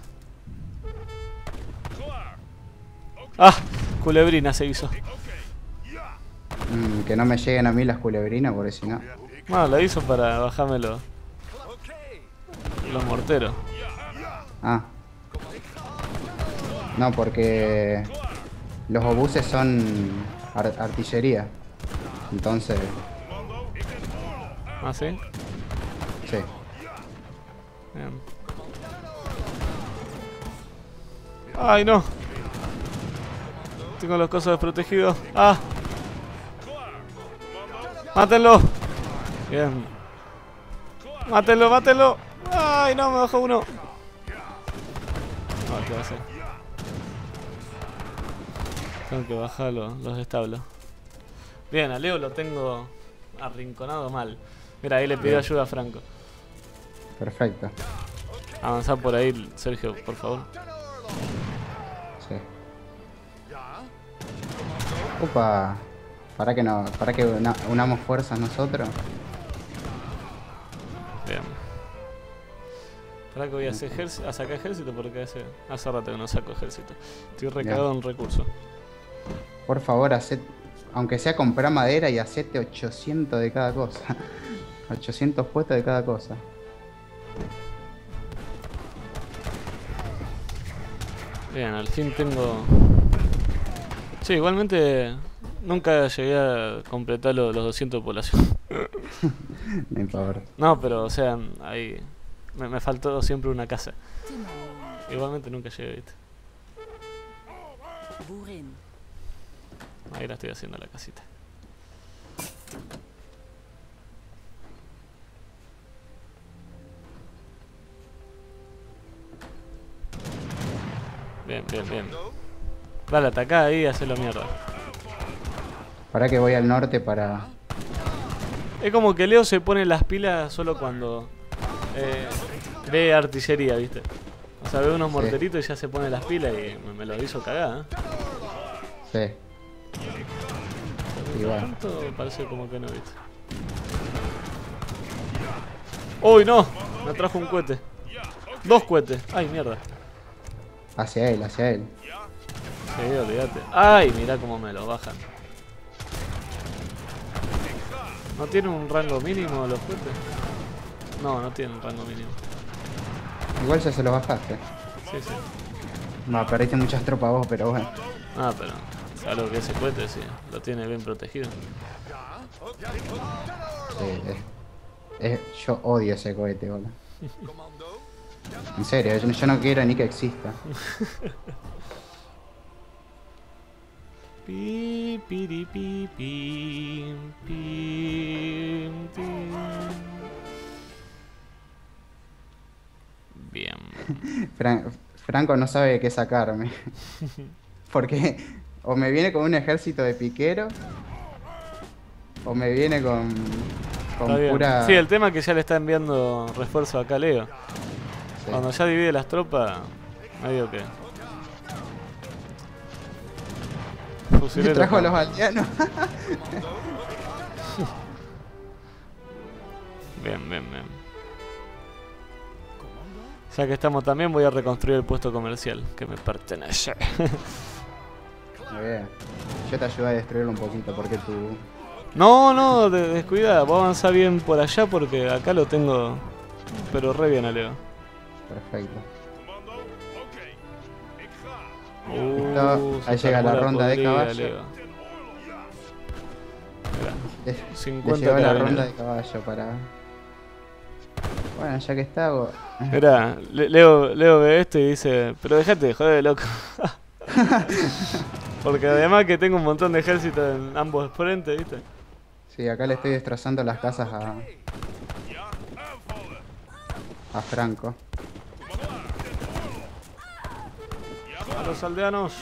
Klaar. Oké. ¡Ah! Culebrina se hizo. Ik, oké. Ja. Mm, que no me lleguen a mí las culebrinas, porque si no. Ja. Ik. No, lo hizo para bajarme los, Oké. los morteros. Ja. Ja. Ah. No, porque Klaar. los obuses son ar- artillería. Entonces, ¿Ah, sí? sí. Bien. ¡Ay, no! Tengo los cosos desprotegidos. ¡Ah! ¡Mátenlo! Bien. ¡Mátenlo, mátenlo! ¡Ay, no! Me bajó uno. No, ¿qué va a hacer? Tengo que bajar los, los establos. Bien, a Leo lo tengo arrinconado mal. Mira, ahí le pidió ayuda a Franco. Perfecto. Avanzar por ahí, Sergio, por favor. Sí. Upa. Para que no, para que una- unamos fuerzas nosotros. Bien. Para que voy a, hacer ejerc- a sacar ejército porque hace, hace rato que no saco ejército. Estoy recagado en recursos. Por favor, haced, aunque sea comprar madera y hacete ochocientos de cada cosa. ochocientos puestos de cada cosa. Bien, al fin tengo... Sí, igualmente nunca llegué a completar lo- los doscientos de población. No importa. No, pero o sea, ahí me, me faltó siempre una casa. Timon. Igualmente nunca llegué, ¿viste? Boerin. Ahí la estoy haciendo la casita. Bien, bien, bien. Dale, atacá ahí y hacelo mierda. Para que voy al norte para... Es como que Leo se pone las pilas solo cuando eh, ve artillería, ¿viste? O sea, ve unos Sí. morteritos y ya se pone las pilas y me, me lo hizo cagar, ¿eh? Sí. Igual. Tanto parece como que no, ¿viste? ¡Uy, no! Me trajo un cohete. Dos cohetes. ¡Ay, mierda! Hacia él, hacia él. Sí, olvídate. ¡Ay! Mirá cómo me lo bajan. ¿No tiene un rango mínimo los cohetes? No, no tiene un rango mínimo. Igual ya se lo bajaste. Sí, sí. No, perdiste muchas tropas vos, pero bueno. Ah, pero... Salvo que ese cohete sí, lo tiene bien protegido. Sí, es- es- yo odio ese cohete, boludo. En serio, yo, yo no quiero ni que exista. Pi, piri, pi, pi, pi, pi. Bien. Fran- Franco no sabe de qué sacarme. Porque o me viene con un ejército de piqueros, o me viene con, con Está bien. pura... Sí, el tema es que ya le está enviando refuerzo acá a Leo. Sí. Cuando ya divide las tropas, medio que... Me Fusilero trajo a con- los aldeanos. Bien, bien, bien. Ya que estamos también, voy a reconstruir el puesto comercial que me pertenece. Muy bien. Yo te ayudo a destruirlo un poquito porque tú... No, no, de- descuida, vos avanzá bien por allá porque acá lo tengo, pero re bien a Leo. Perfecto. Uh, Listo, ahí se llega la armó ronda de podrida, caballo. Leo. Mirá, Le, le cincuenta llegó la carabineros. ronda de caballo para... Bueno, ya que está... hago- Mirá, Le- Leo, Leo ve esto y dice, pero dejate de joder, loco. Porque además que tengo un montón de ejércitos en ambos frentes, ¿viste? Sí, acá le estoy destrozando las casas a... a Franco. A los aldeanos.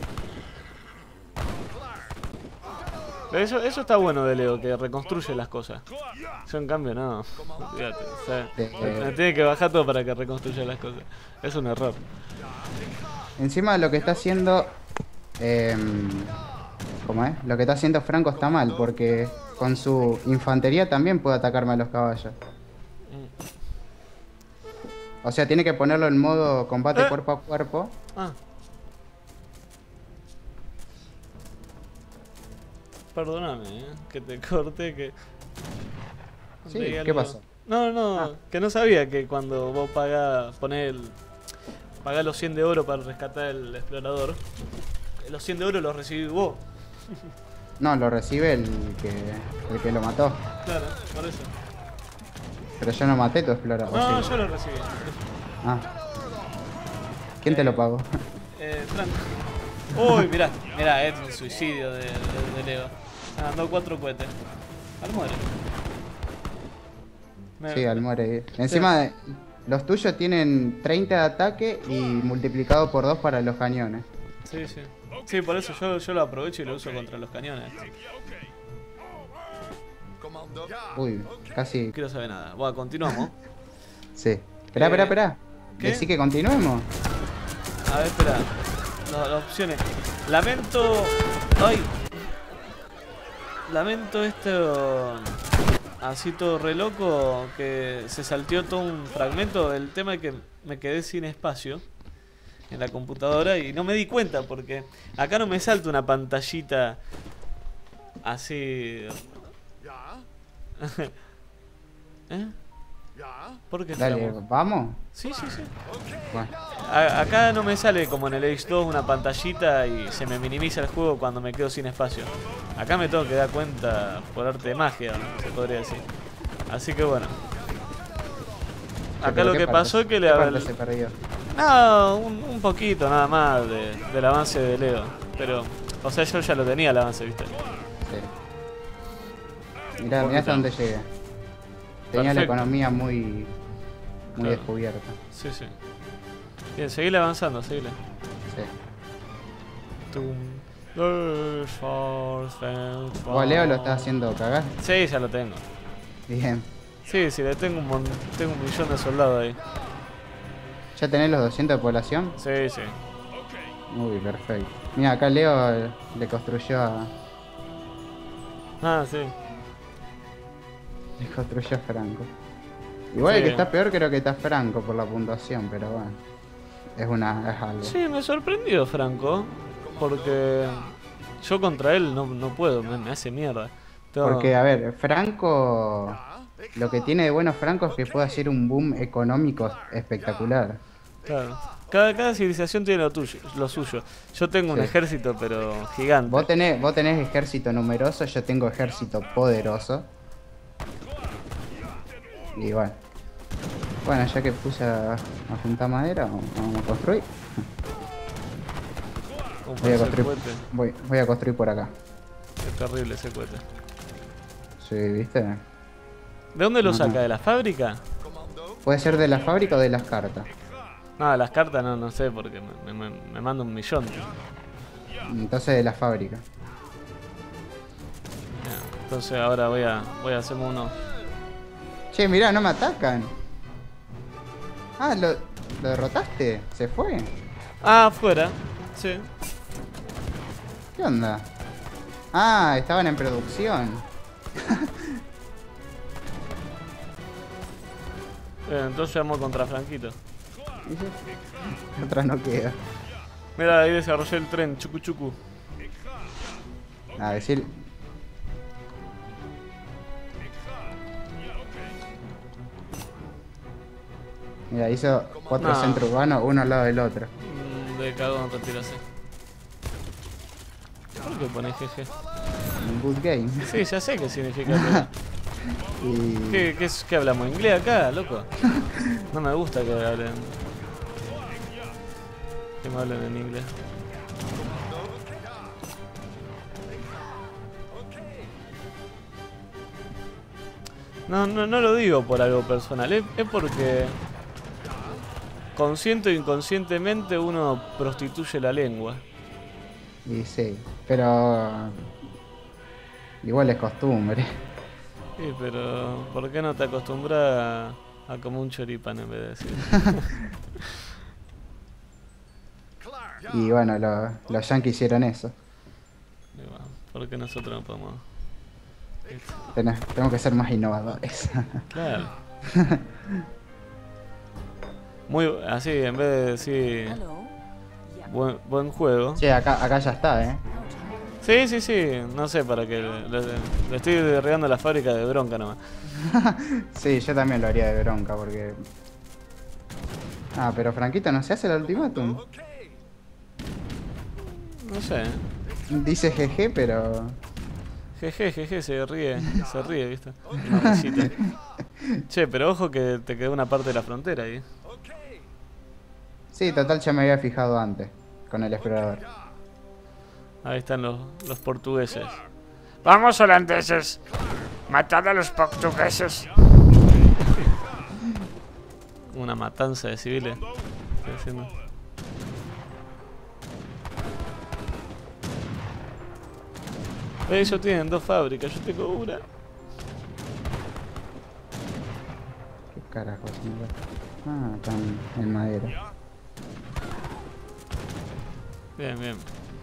Eso, eso está bueno de Leo, que reconstruye las cosas. Yo en cambio no, olvídate, o sea, Eh, me, me tiene que bajar todo para que reconstruya las cosas. Es un error. Encima lo que está haciendo... em, ¿Cómo es? Lo que está haciendo Franco está mal, porque con su infantería también puede atacarme a los caballos. O sea, tiene que ponerlo en modo combate Eh. cuerpo a cuerpo. Ah. Perdóname, eh, que te corte, que... Sí, leí ¿qué algo- pasó? No, no, Ah. que no sabía que cuando vos pagás, ponés el... Pagás los cien de oro para rescatar el explorador, los cien de oro los recibís vos. No, lo recibe el que, el que lo mató. Claro, por eso. Pero yo no maté tu explorador. No, sí. yo lo recibí. Ah. ¿Quién te lo pagó? Eh, Frank. Uy, mirá, mirá, es el suicidio de, de, de Leo. Ah, mandó cuatro cohetes. Al muere. Me- Sí, al muere. Encima, los tuyos tienen treinta de ataque y multiplicado por dos para los cañones. Sí, sí. Sí, por eso yo, yo lo aprovecho y lo uso contra los cañones. Commando. Uy, casi. No quiero saber nada. Bueno, continuamos. Sí. Esperá, esperá, esperá. ¿Qué? Decí que continuemos. A ver, espera. No, las opciones. Lamento. Ay. Lamento esto. Así todo re loco. Que se salteó todo un fragmento. El tema es que me quedé sin espacio en la computadora y no me di cuenta porque acá no me salta una pantallita así. Ja, ¿Eh? ja. ¿Por qué? Dale, Flamo? vamos. Sí, sí, sí. Bueno, A- acá no me sale como en el Age dos una pantallita y se me minimiza el juego cuando me quedo sin espacio. Acá me tengo que dar cuenta por arte de magia, se podría decir. Así que bueno. Acá pero lo ¿qué que parte- pasó es que qué le parte se perdió? No, un, un poquito nada más de- del avance de Leo. Pero, o sea, yo ya lo tenía el avance, ¿viste? Sí. Mirá, mirá hasta dónde llegué. Tenía la Perfecto. economía muy, muy Claro. descubierta. Sí, sí. Bien, seguile avanzando, seguile. Sí. Tum. The stars fell ¿Vos, Leo, lo estás haciendo cagar? Sí, ya lo tengo. Bien. Sí, sí, le tengo un, mon- tengo un millón de soldados ahí. ¿Ya tenés los doscientos de población? Sí, sí. Uy, perfecto. Mira, acá Leo le construyó a. Ah, sí. Le construyó a Franco. Igual Sí. el que está peor creo que está Franco por la puntuación, pero bueno. Es una. es algo. Sí, me sorprendió Franco. Porque yo contra él no, no puedo, me, me hace mierda. Tengo- Porque, a ver, Franco. Lo que tiene de bueno Franco es que puede hacer un boom económico espectacular. Claro. Cada, cada civilización tiene lo tuyo, lo suyo. Yo tengo un Sí. ejército, pero gigante. Vos tenés, vos tenés ejército numeroso, yo tengo ejército poderoso. Y bueno. Bueno, ya que puse a, a juntar madera, vamos a construir. Como Voy a ese construir, cohete. voy, voy a construir por acá. Es terrible ese cohete. Sí, ¿viste? ¿De dónde lo Ajá. saca? ¿De la fábrica? Puede ser de la fábrica o de las cartas. No, de las cartas no, no sé, porque me, me, me manda un millón. Entonces de la fábrica. Ya, entonces ahora voy a, voy a hacerme uno. Che, mirá, no me atacan. Ah, lo, lo derrotaste. Se fue. Ah, afuera. Sí. ¿Qué onda? Ah, estaban en producción. Eh, entonces vamos contra Franquito. Otra no queda. Mira, ahí desarrollé el tren, chucu chucu. A decir. Mira, hizo cuatro No. centros urbanos, uno al lado del otro. Mm, De cagón retirarse. ¿Por qué pone jeje? Un good game. Sí, ya sé qué significa. pero- Y. ¿Qué, qué, es- qué hablamos? ¿Inglés acá, loco? No me gusta que hablen. Que me hablen en inglés. No, no, no lo digo por algo personal, es, es porque consciente o inconscientemente uno prostituye la lengua. Y sí, pero. Igual es costumbre. Sí, pero ¿por qué no te acostumbras a, a comer un choripán en vez de decir? Y bueno, lo- los yankees hicieron eso. Y bueno, ¿por qué nosotros no podemos? Ten- Tenemos que ser más innovadores. Claro. Muy así, en vez de decir Hello? Yeah. buen, buen juego. Che, acá, acá ya está, eh. Sí, sí, sí, no sé para qué. Le, le estoy regando la fábrica de bronca nomás. Sí, yo también lo haría de bronca porque. Ah, pero Franquito no se hace el ultimátum. No sé. Dice G G, pero. Jeje, jeje, se ríe, se ríe, ¿viste? Una risita. Che, pero ojo que te quedó una parte de la frontera ahí. Sí, total ya me había fijado antes con el explorador. Ahí están los, los portugueses. Vamos, holandeses. Matad a los portugueses. Una matanza de civiles. Estoy haciendo. Ellos tienen dos fábricas, yo tengo una. ¿Qué carajo es? Ah, están en madera. Bien, bien.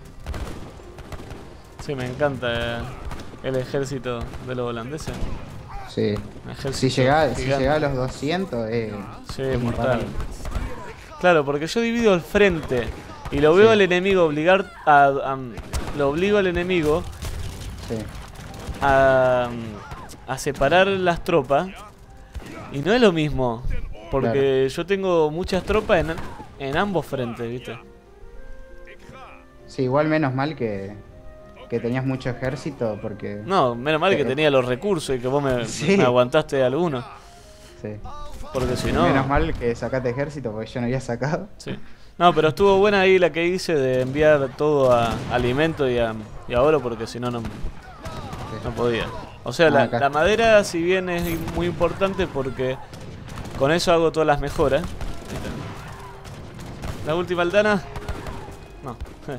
Sí, me encanta eh, el ejército de los holandeses. Sí. Un ejército Si llega, si gigante. llega a los doscientos, eh, Sí, es mortal. imparable. Claro, porque yo divido el frente y lo veo Sí. al enemigo obligar a, a- lo obligo al enemigo Sí. a, a separar las tropas y no es lo mismo porque yo tengo muchas tropas en, en ambos frentes, ¿viste? Sí, igual menos mal que, que tenías mucho ejército porque... No, menos mal que Eh, tenía los recursos y que vos me, Sí. me aguantaste algunos, Sí. porque si no... Menos mal que sacaste ejército porque yo no había sacado. Sí. No, pero estuvo buena ahí la que hice de enviar todo a alimento y a, y a oro porque si no, no no podía. O sea, Ah, la, acá. la madera si bien es muy importante porque con eso hago todas las mejoras. Ahí está. La última aldana. No.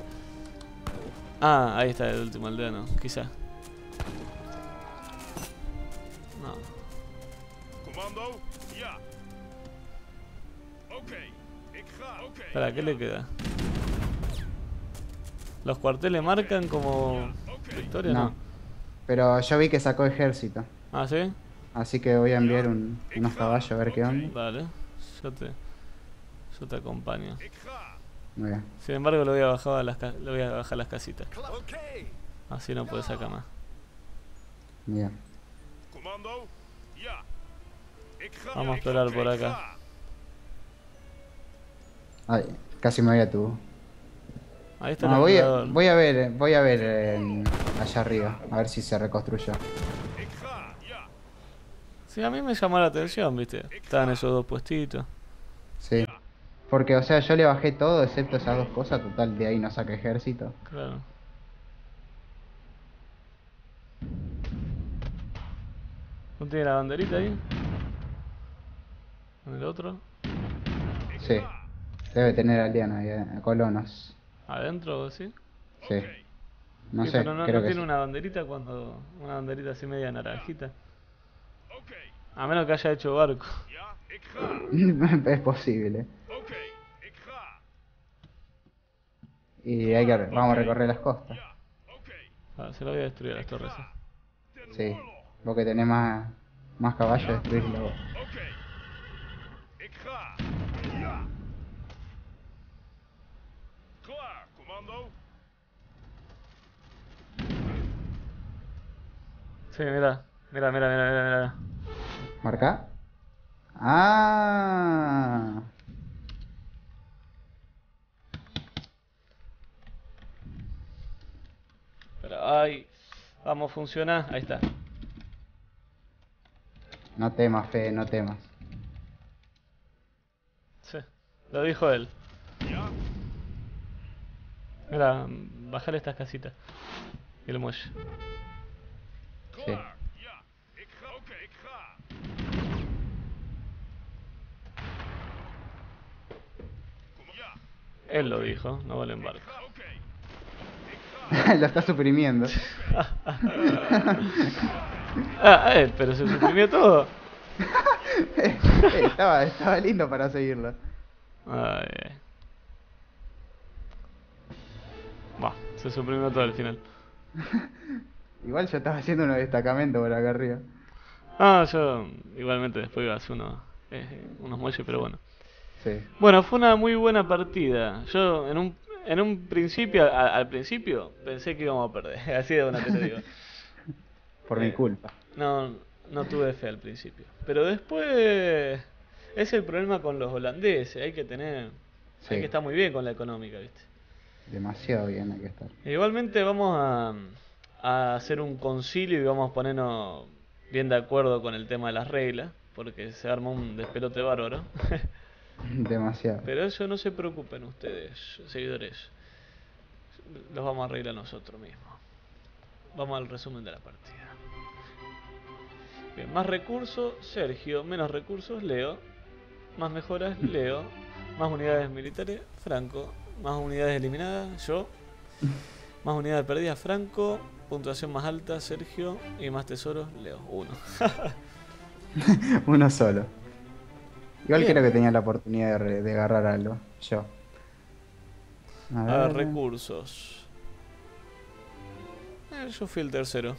Ah, ahí está el último aldeano, quizá. No. Commando, ja. Oké, ik ga. Oké. Espera, ¿qué le queda? ¿Los cuarteles marcan como victoria? No. No. Pero yo vi que sacó ejército. Ah, ¿sí? Así que voy a enviar un- unos caballos a ver qué onda. Dale. Yo te, yo te acompaño. Ik ga. Muy bien. Sin embargo, lo voy a bajar a las, ca- lo voy a bajar las casitas. Oké. Así no puede sacar más. Bien. Commando, ja. Ik ga. Vamos a Ik explorar ga, por ik acá. ga. Ay, casi me voy a tu. Ahí está No, el voy, a, explorador. voy a ver, voy a ver eh, allá arriba, a ver si se reconstruyó. Ik ga, ja. Sí, a mí me llamó la atención, viste. Estaban esos dos puestitos. Sí. Porque, o sea, yo le bajé todo excepto esas dos cosas, total, de ahí no saca ejército. Claro. ¿No tiene la banderita ahí? ¿En el otro? Sí. Debe tener aldeanos, ahí, eh, colonos. ¿Adentro o sí? Sí. No Sí, sé, pero no, creo no que tiene sí. una banderita cuando... Una banderita así media naranjita. Oké, A menos que haya hecho barco. ja. Ik ga. Es posible. Oké, ik ga. Y hay que, vamos a recorrer las costas. Ja. Oké. Ah, se lo voy a destruir a las torres. eh. Ten Sí. oorlog. Vos que tenés más, más caballos, destruirlo vos. Oké. Ik ga. Ja. Klaar, commando. Sí, mira. Mira, mira, mira, mira, mira. ¿Marca? Ah. Pero, ay. Vamos, funciona. Ahí está. No temas, Fe, no temas. Sí. Lo dijo él. Ja. Mira, bajale estas casitas. Y el muelle. Klaar. Ja. Ik ga. Oké, ik ga. Kom op. Ja. Él lo dijo, no vale Ik embargo. ga. Oké. Ik ga. Lo está suprimiendo. Ah, eh, pero se suprimió todo. Eh, estaba, estaba lindo para seguirlo. Ay, ay. Bah, se suprimió todo al final. Igual yo estaba haciendo unos destacamentos por acá arriba. Ah, yo igualmente después iba a hacer unos, eh, unos muelles, pero bueno. Sí. Bueno, fue una muy buena partida. Yo en un, en un principio, a- al principio, pensé que íbamos a perder. Así de una que te digo. Por mi Eh, culpa. No, no tuve fe al principio. Pero después es el problema con los holandeses. Hay que tener, Sí. hay que estar muy bien con la económica, ¿viste? Demasiado bien hay que estar. Igualmente vamos a, a hacer un concilio y vamos a ponernos bien de acuerdo con el tema de las reglas, porque se arma un despelote bárbaro. Demasiado. Pero eso no se preocupen ustedes, seguidores. Los vamos a arreglar nosotros mismos. Vamos al resumen de la partida. Bien, más recursos, Sergio. Menos recursos, Leo. Más mejoras, Leo. Más unidades militares, Franco. Más unidades eliminadas, yo. Más unidades perdidas, Franco. Puntuación más alta, Sergio. Y más tesoros, Leo. Uno. Uno solo. Igual Bien. creo que tenía la oportunidad de, re- de agarrar algo. Yo. A A ver. ver, recursos. Eh, yo fui el tercero.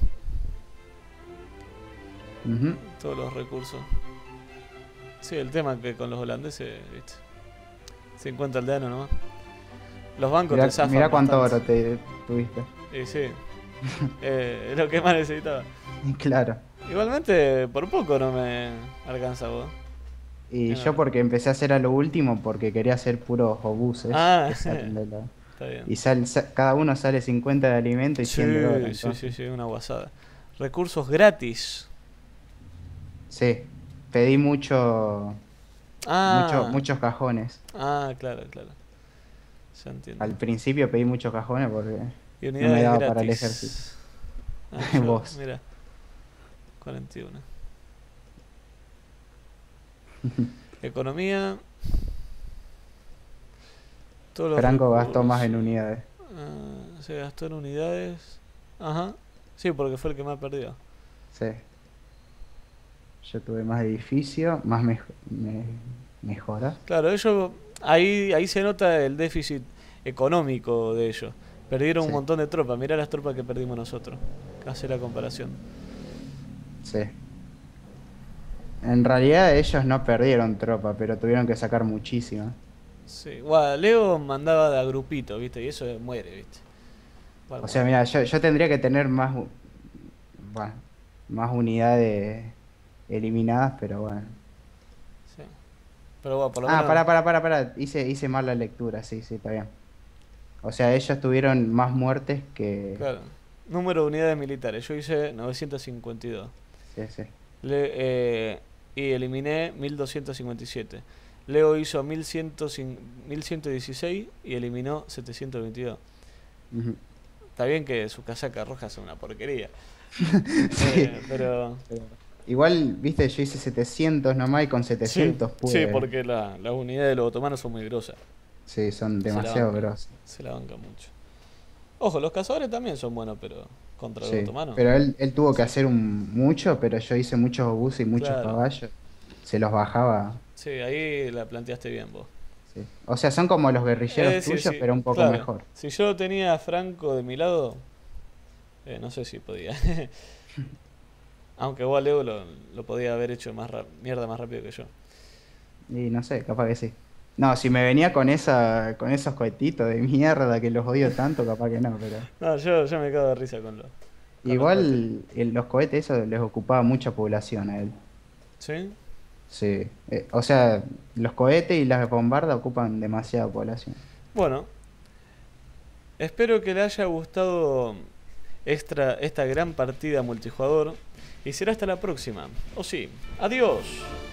Ujú. Todos los recursos. Sí, el tema que con los holandeses, viste. cincuenta aldeanos nomás. Los bancos Mirá, te zafan mirá cuánto bastante. oro te tuviste. Y sí. Eh, es lo que más necesitaba. Claro. Igualmente, por poco no me alcanza vos. Y Qué yo mal. porque empecé a hacer a lo último porque quería hacer puros obuses. Ah. que salen de la- Está bien. Y sal- sa- cada uno sale cincuenta de alimento y cien de oro. Sí, sí, entonces. sí, sí, una guasada. Recursos gratis. Sí, pedí mucho, Ah, mucho, muchos cajones. ah, claro, claro. Ya entiendo. Al principio pedí muchos cajones porque Y no me unidades daba gratis. para el ejército. Ah, yo, Vos. Mira. cuarenta y uno. Economía. Todos los Franco gastó recursos. más en unidades. Ah, se gastó en unidades. Ajá. Sí, porque fue el que más perdió. Sí. Yo tuve más edificio, más mej- me- mejoras. Claro, ellos. Ahí, ahí se nota el déficit económico de ellos. Perdieron un Sí. montón de tropas. Mirá las tropas que perdimos nosotros. Hace la comparación. Sí. En realidad ellos no perdieron tropa, pero tuvieron que sacar muchísimas. Sí. Guau, Leo mandaba de a grupito, ¿viste? Y eso muere, ¿viste? Bueno, O sea, mira, yo, yo tendría que tener más, u- bueno, más unidades eliminadas, pero bueno. sí. Pero bueno, por lo Ah, menos. pará, pará, pará, pará. Hice, hice mal la lectura, sí, sí, está bien. O sea, ellos tuvieron más muertes que... Claro. Número de unidades militares. Yo hice novecientos cincuenta y dos. Sí, sí. Le- eh, y eliminé mil doscientos cincuenta y siete. Leo hizo mil cien, mil ciento dieciséis y eliminó setecientos veintidós. Ujú. Está bien que sus casacas rojas son una porquería. Sí. Eh, pero. Igual, viste, yo hice setecientos nomás y con Sí, setecientos pude... sí, porque la- las unidades de los otomanos son muy grosas. Sí, son Se la demasiado bancan. grosas. Se la bancan mucho. Ojo, los cazadores también son buenos, pero contra los Sí, otomanos. pero él, él tuvo que hacer un mucho, pero yo hice muchos obuses y muchos Claro. caballos. Se los bajaba. Sí, ahí la planteaste bien vos. Sí. O sea, son como los guerrilleros Es decir, tuyos, si- pero un poco claro, mejor. Si yo tenía a Franco de mi lado, eh, no sé si podía. Aunque igual Leo lo, lo podía haber hecho más ra- mierda más rápido que yo. Y no sé, capaz que sí. No, si me venía con esa, con esos cohetitos de mierda que los odio tanto, capaz que no, pero. No, yo, yo me cago de risa con lo. con los Igual el- los cohetes esos les ocupaba mucha población a él. cohetes. ¿Sí? Sí. Eh, o sea, los cohetes y las bombardas ocupan demasiada población. Bueno, espero que le haya gustado extra, esta gran partida multijugador. Y será hasta la próxima. O sí, adiós.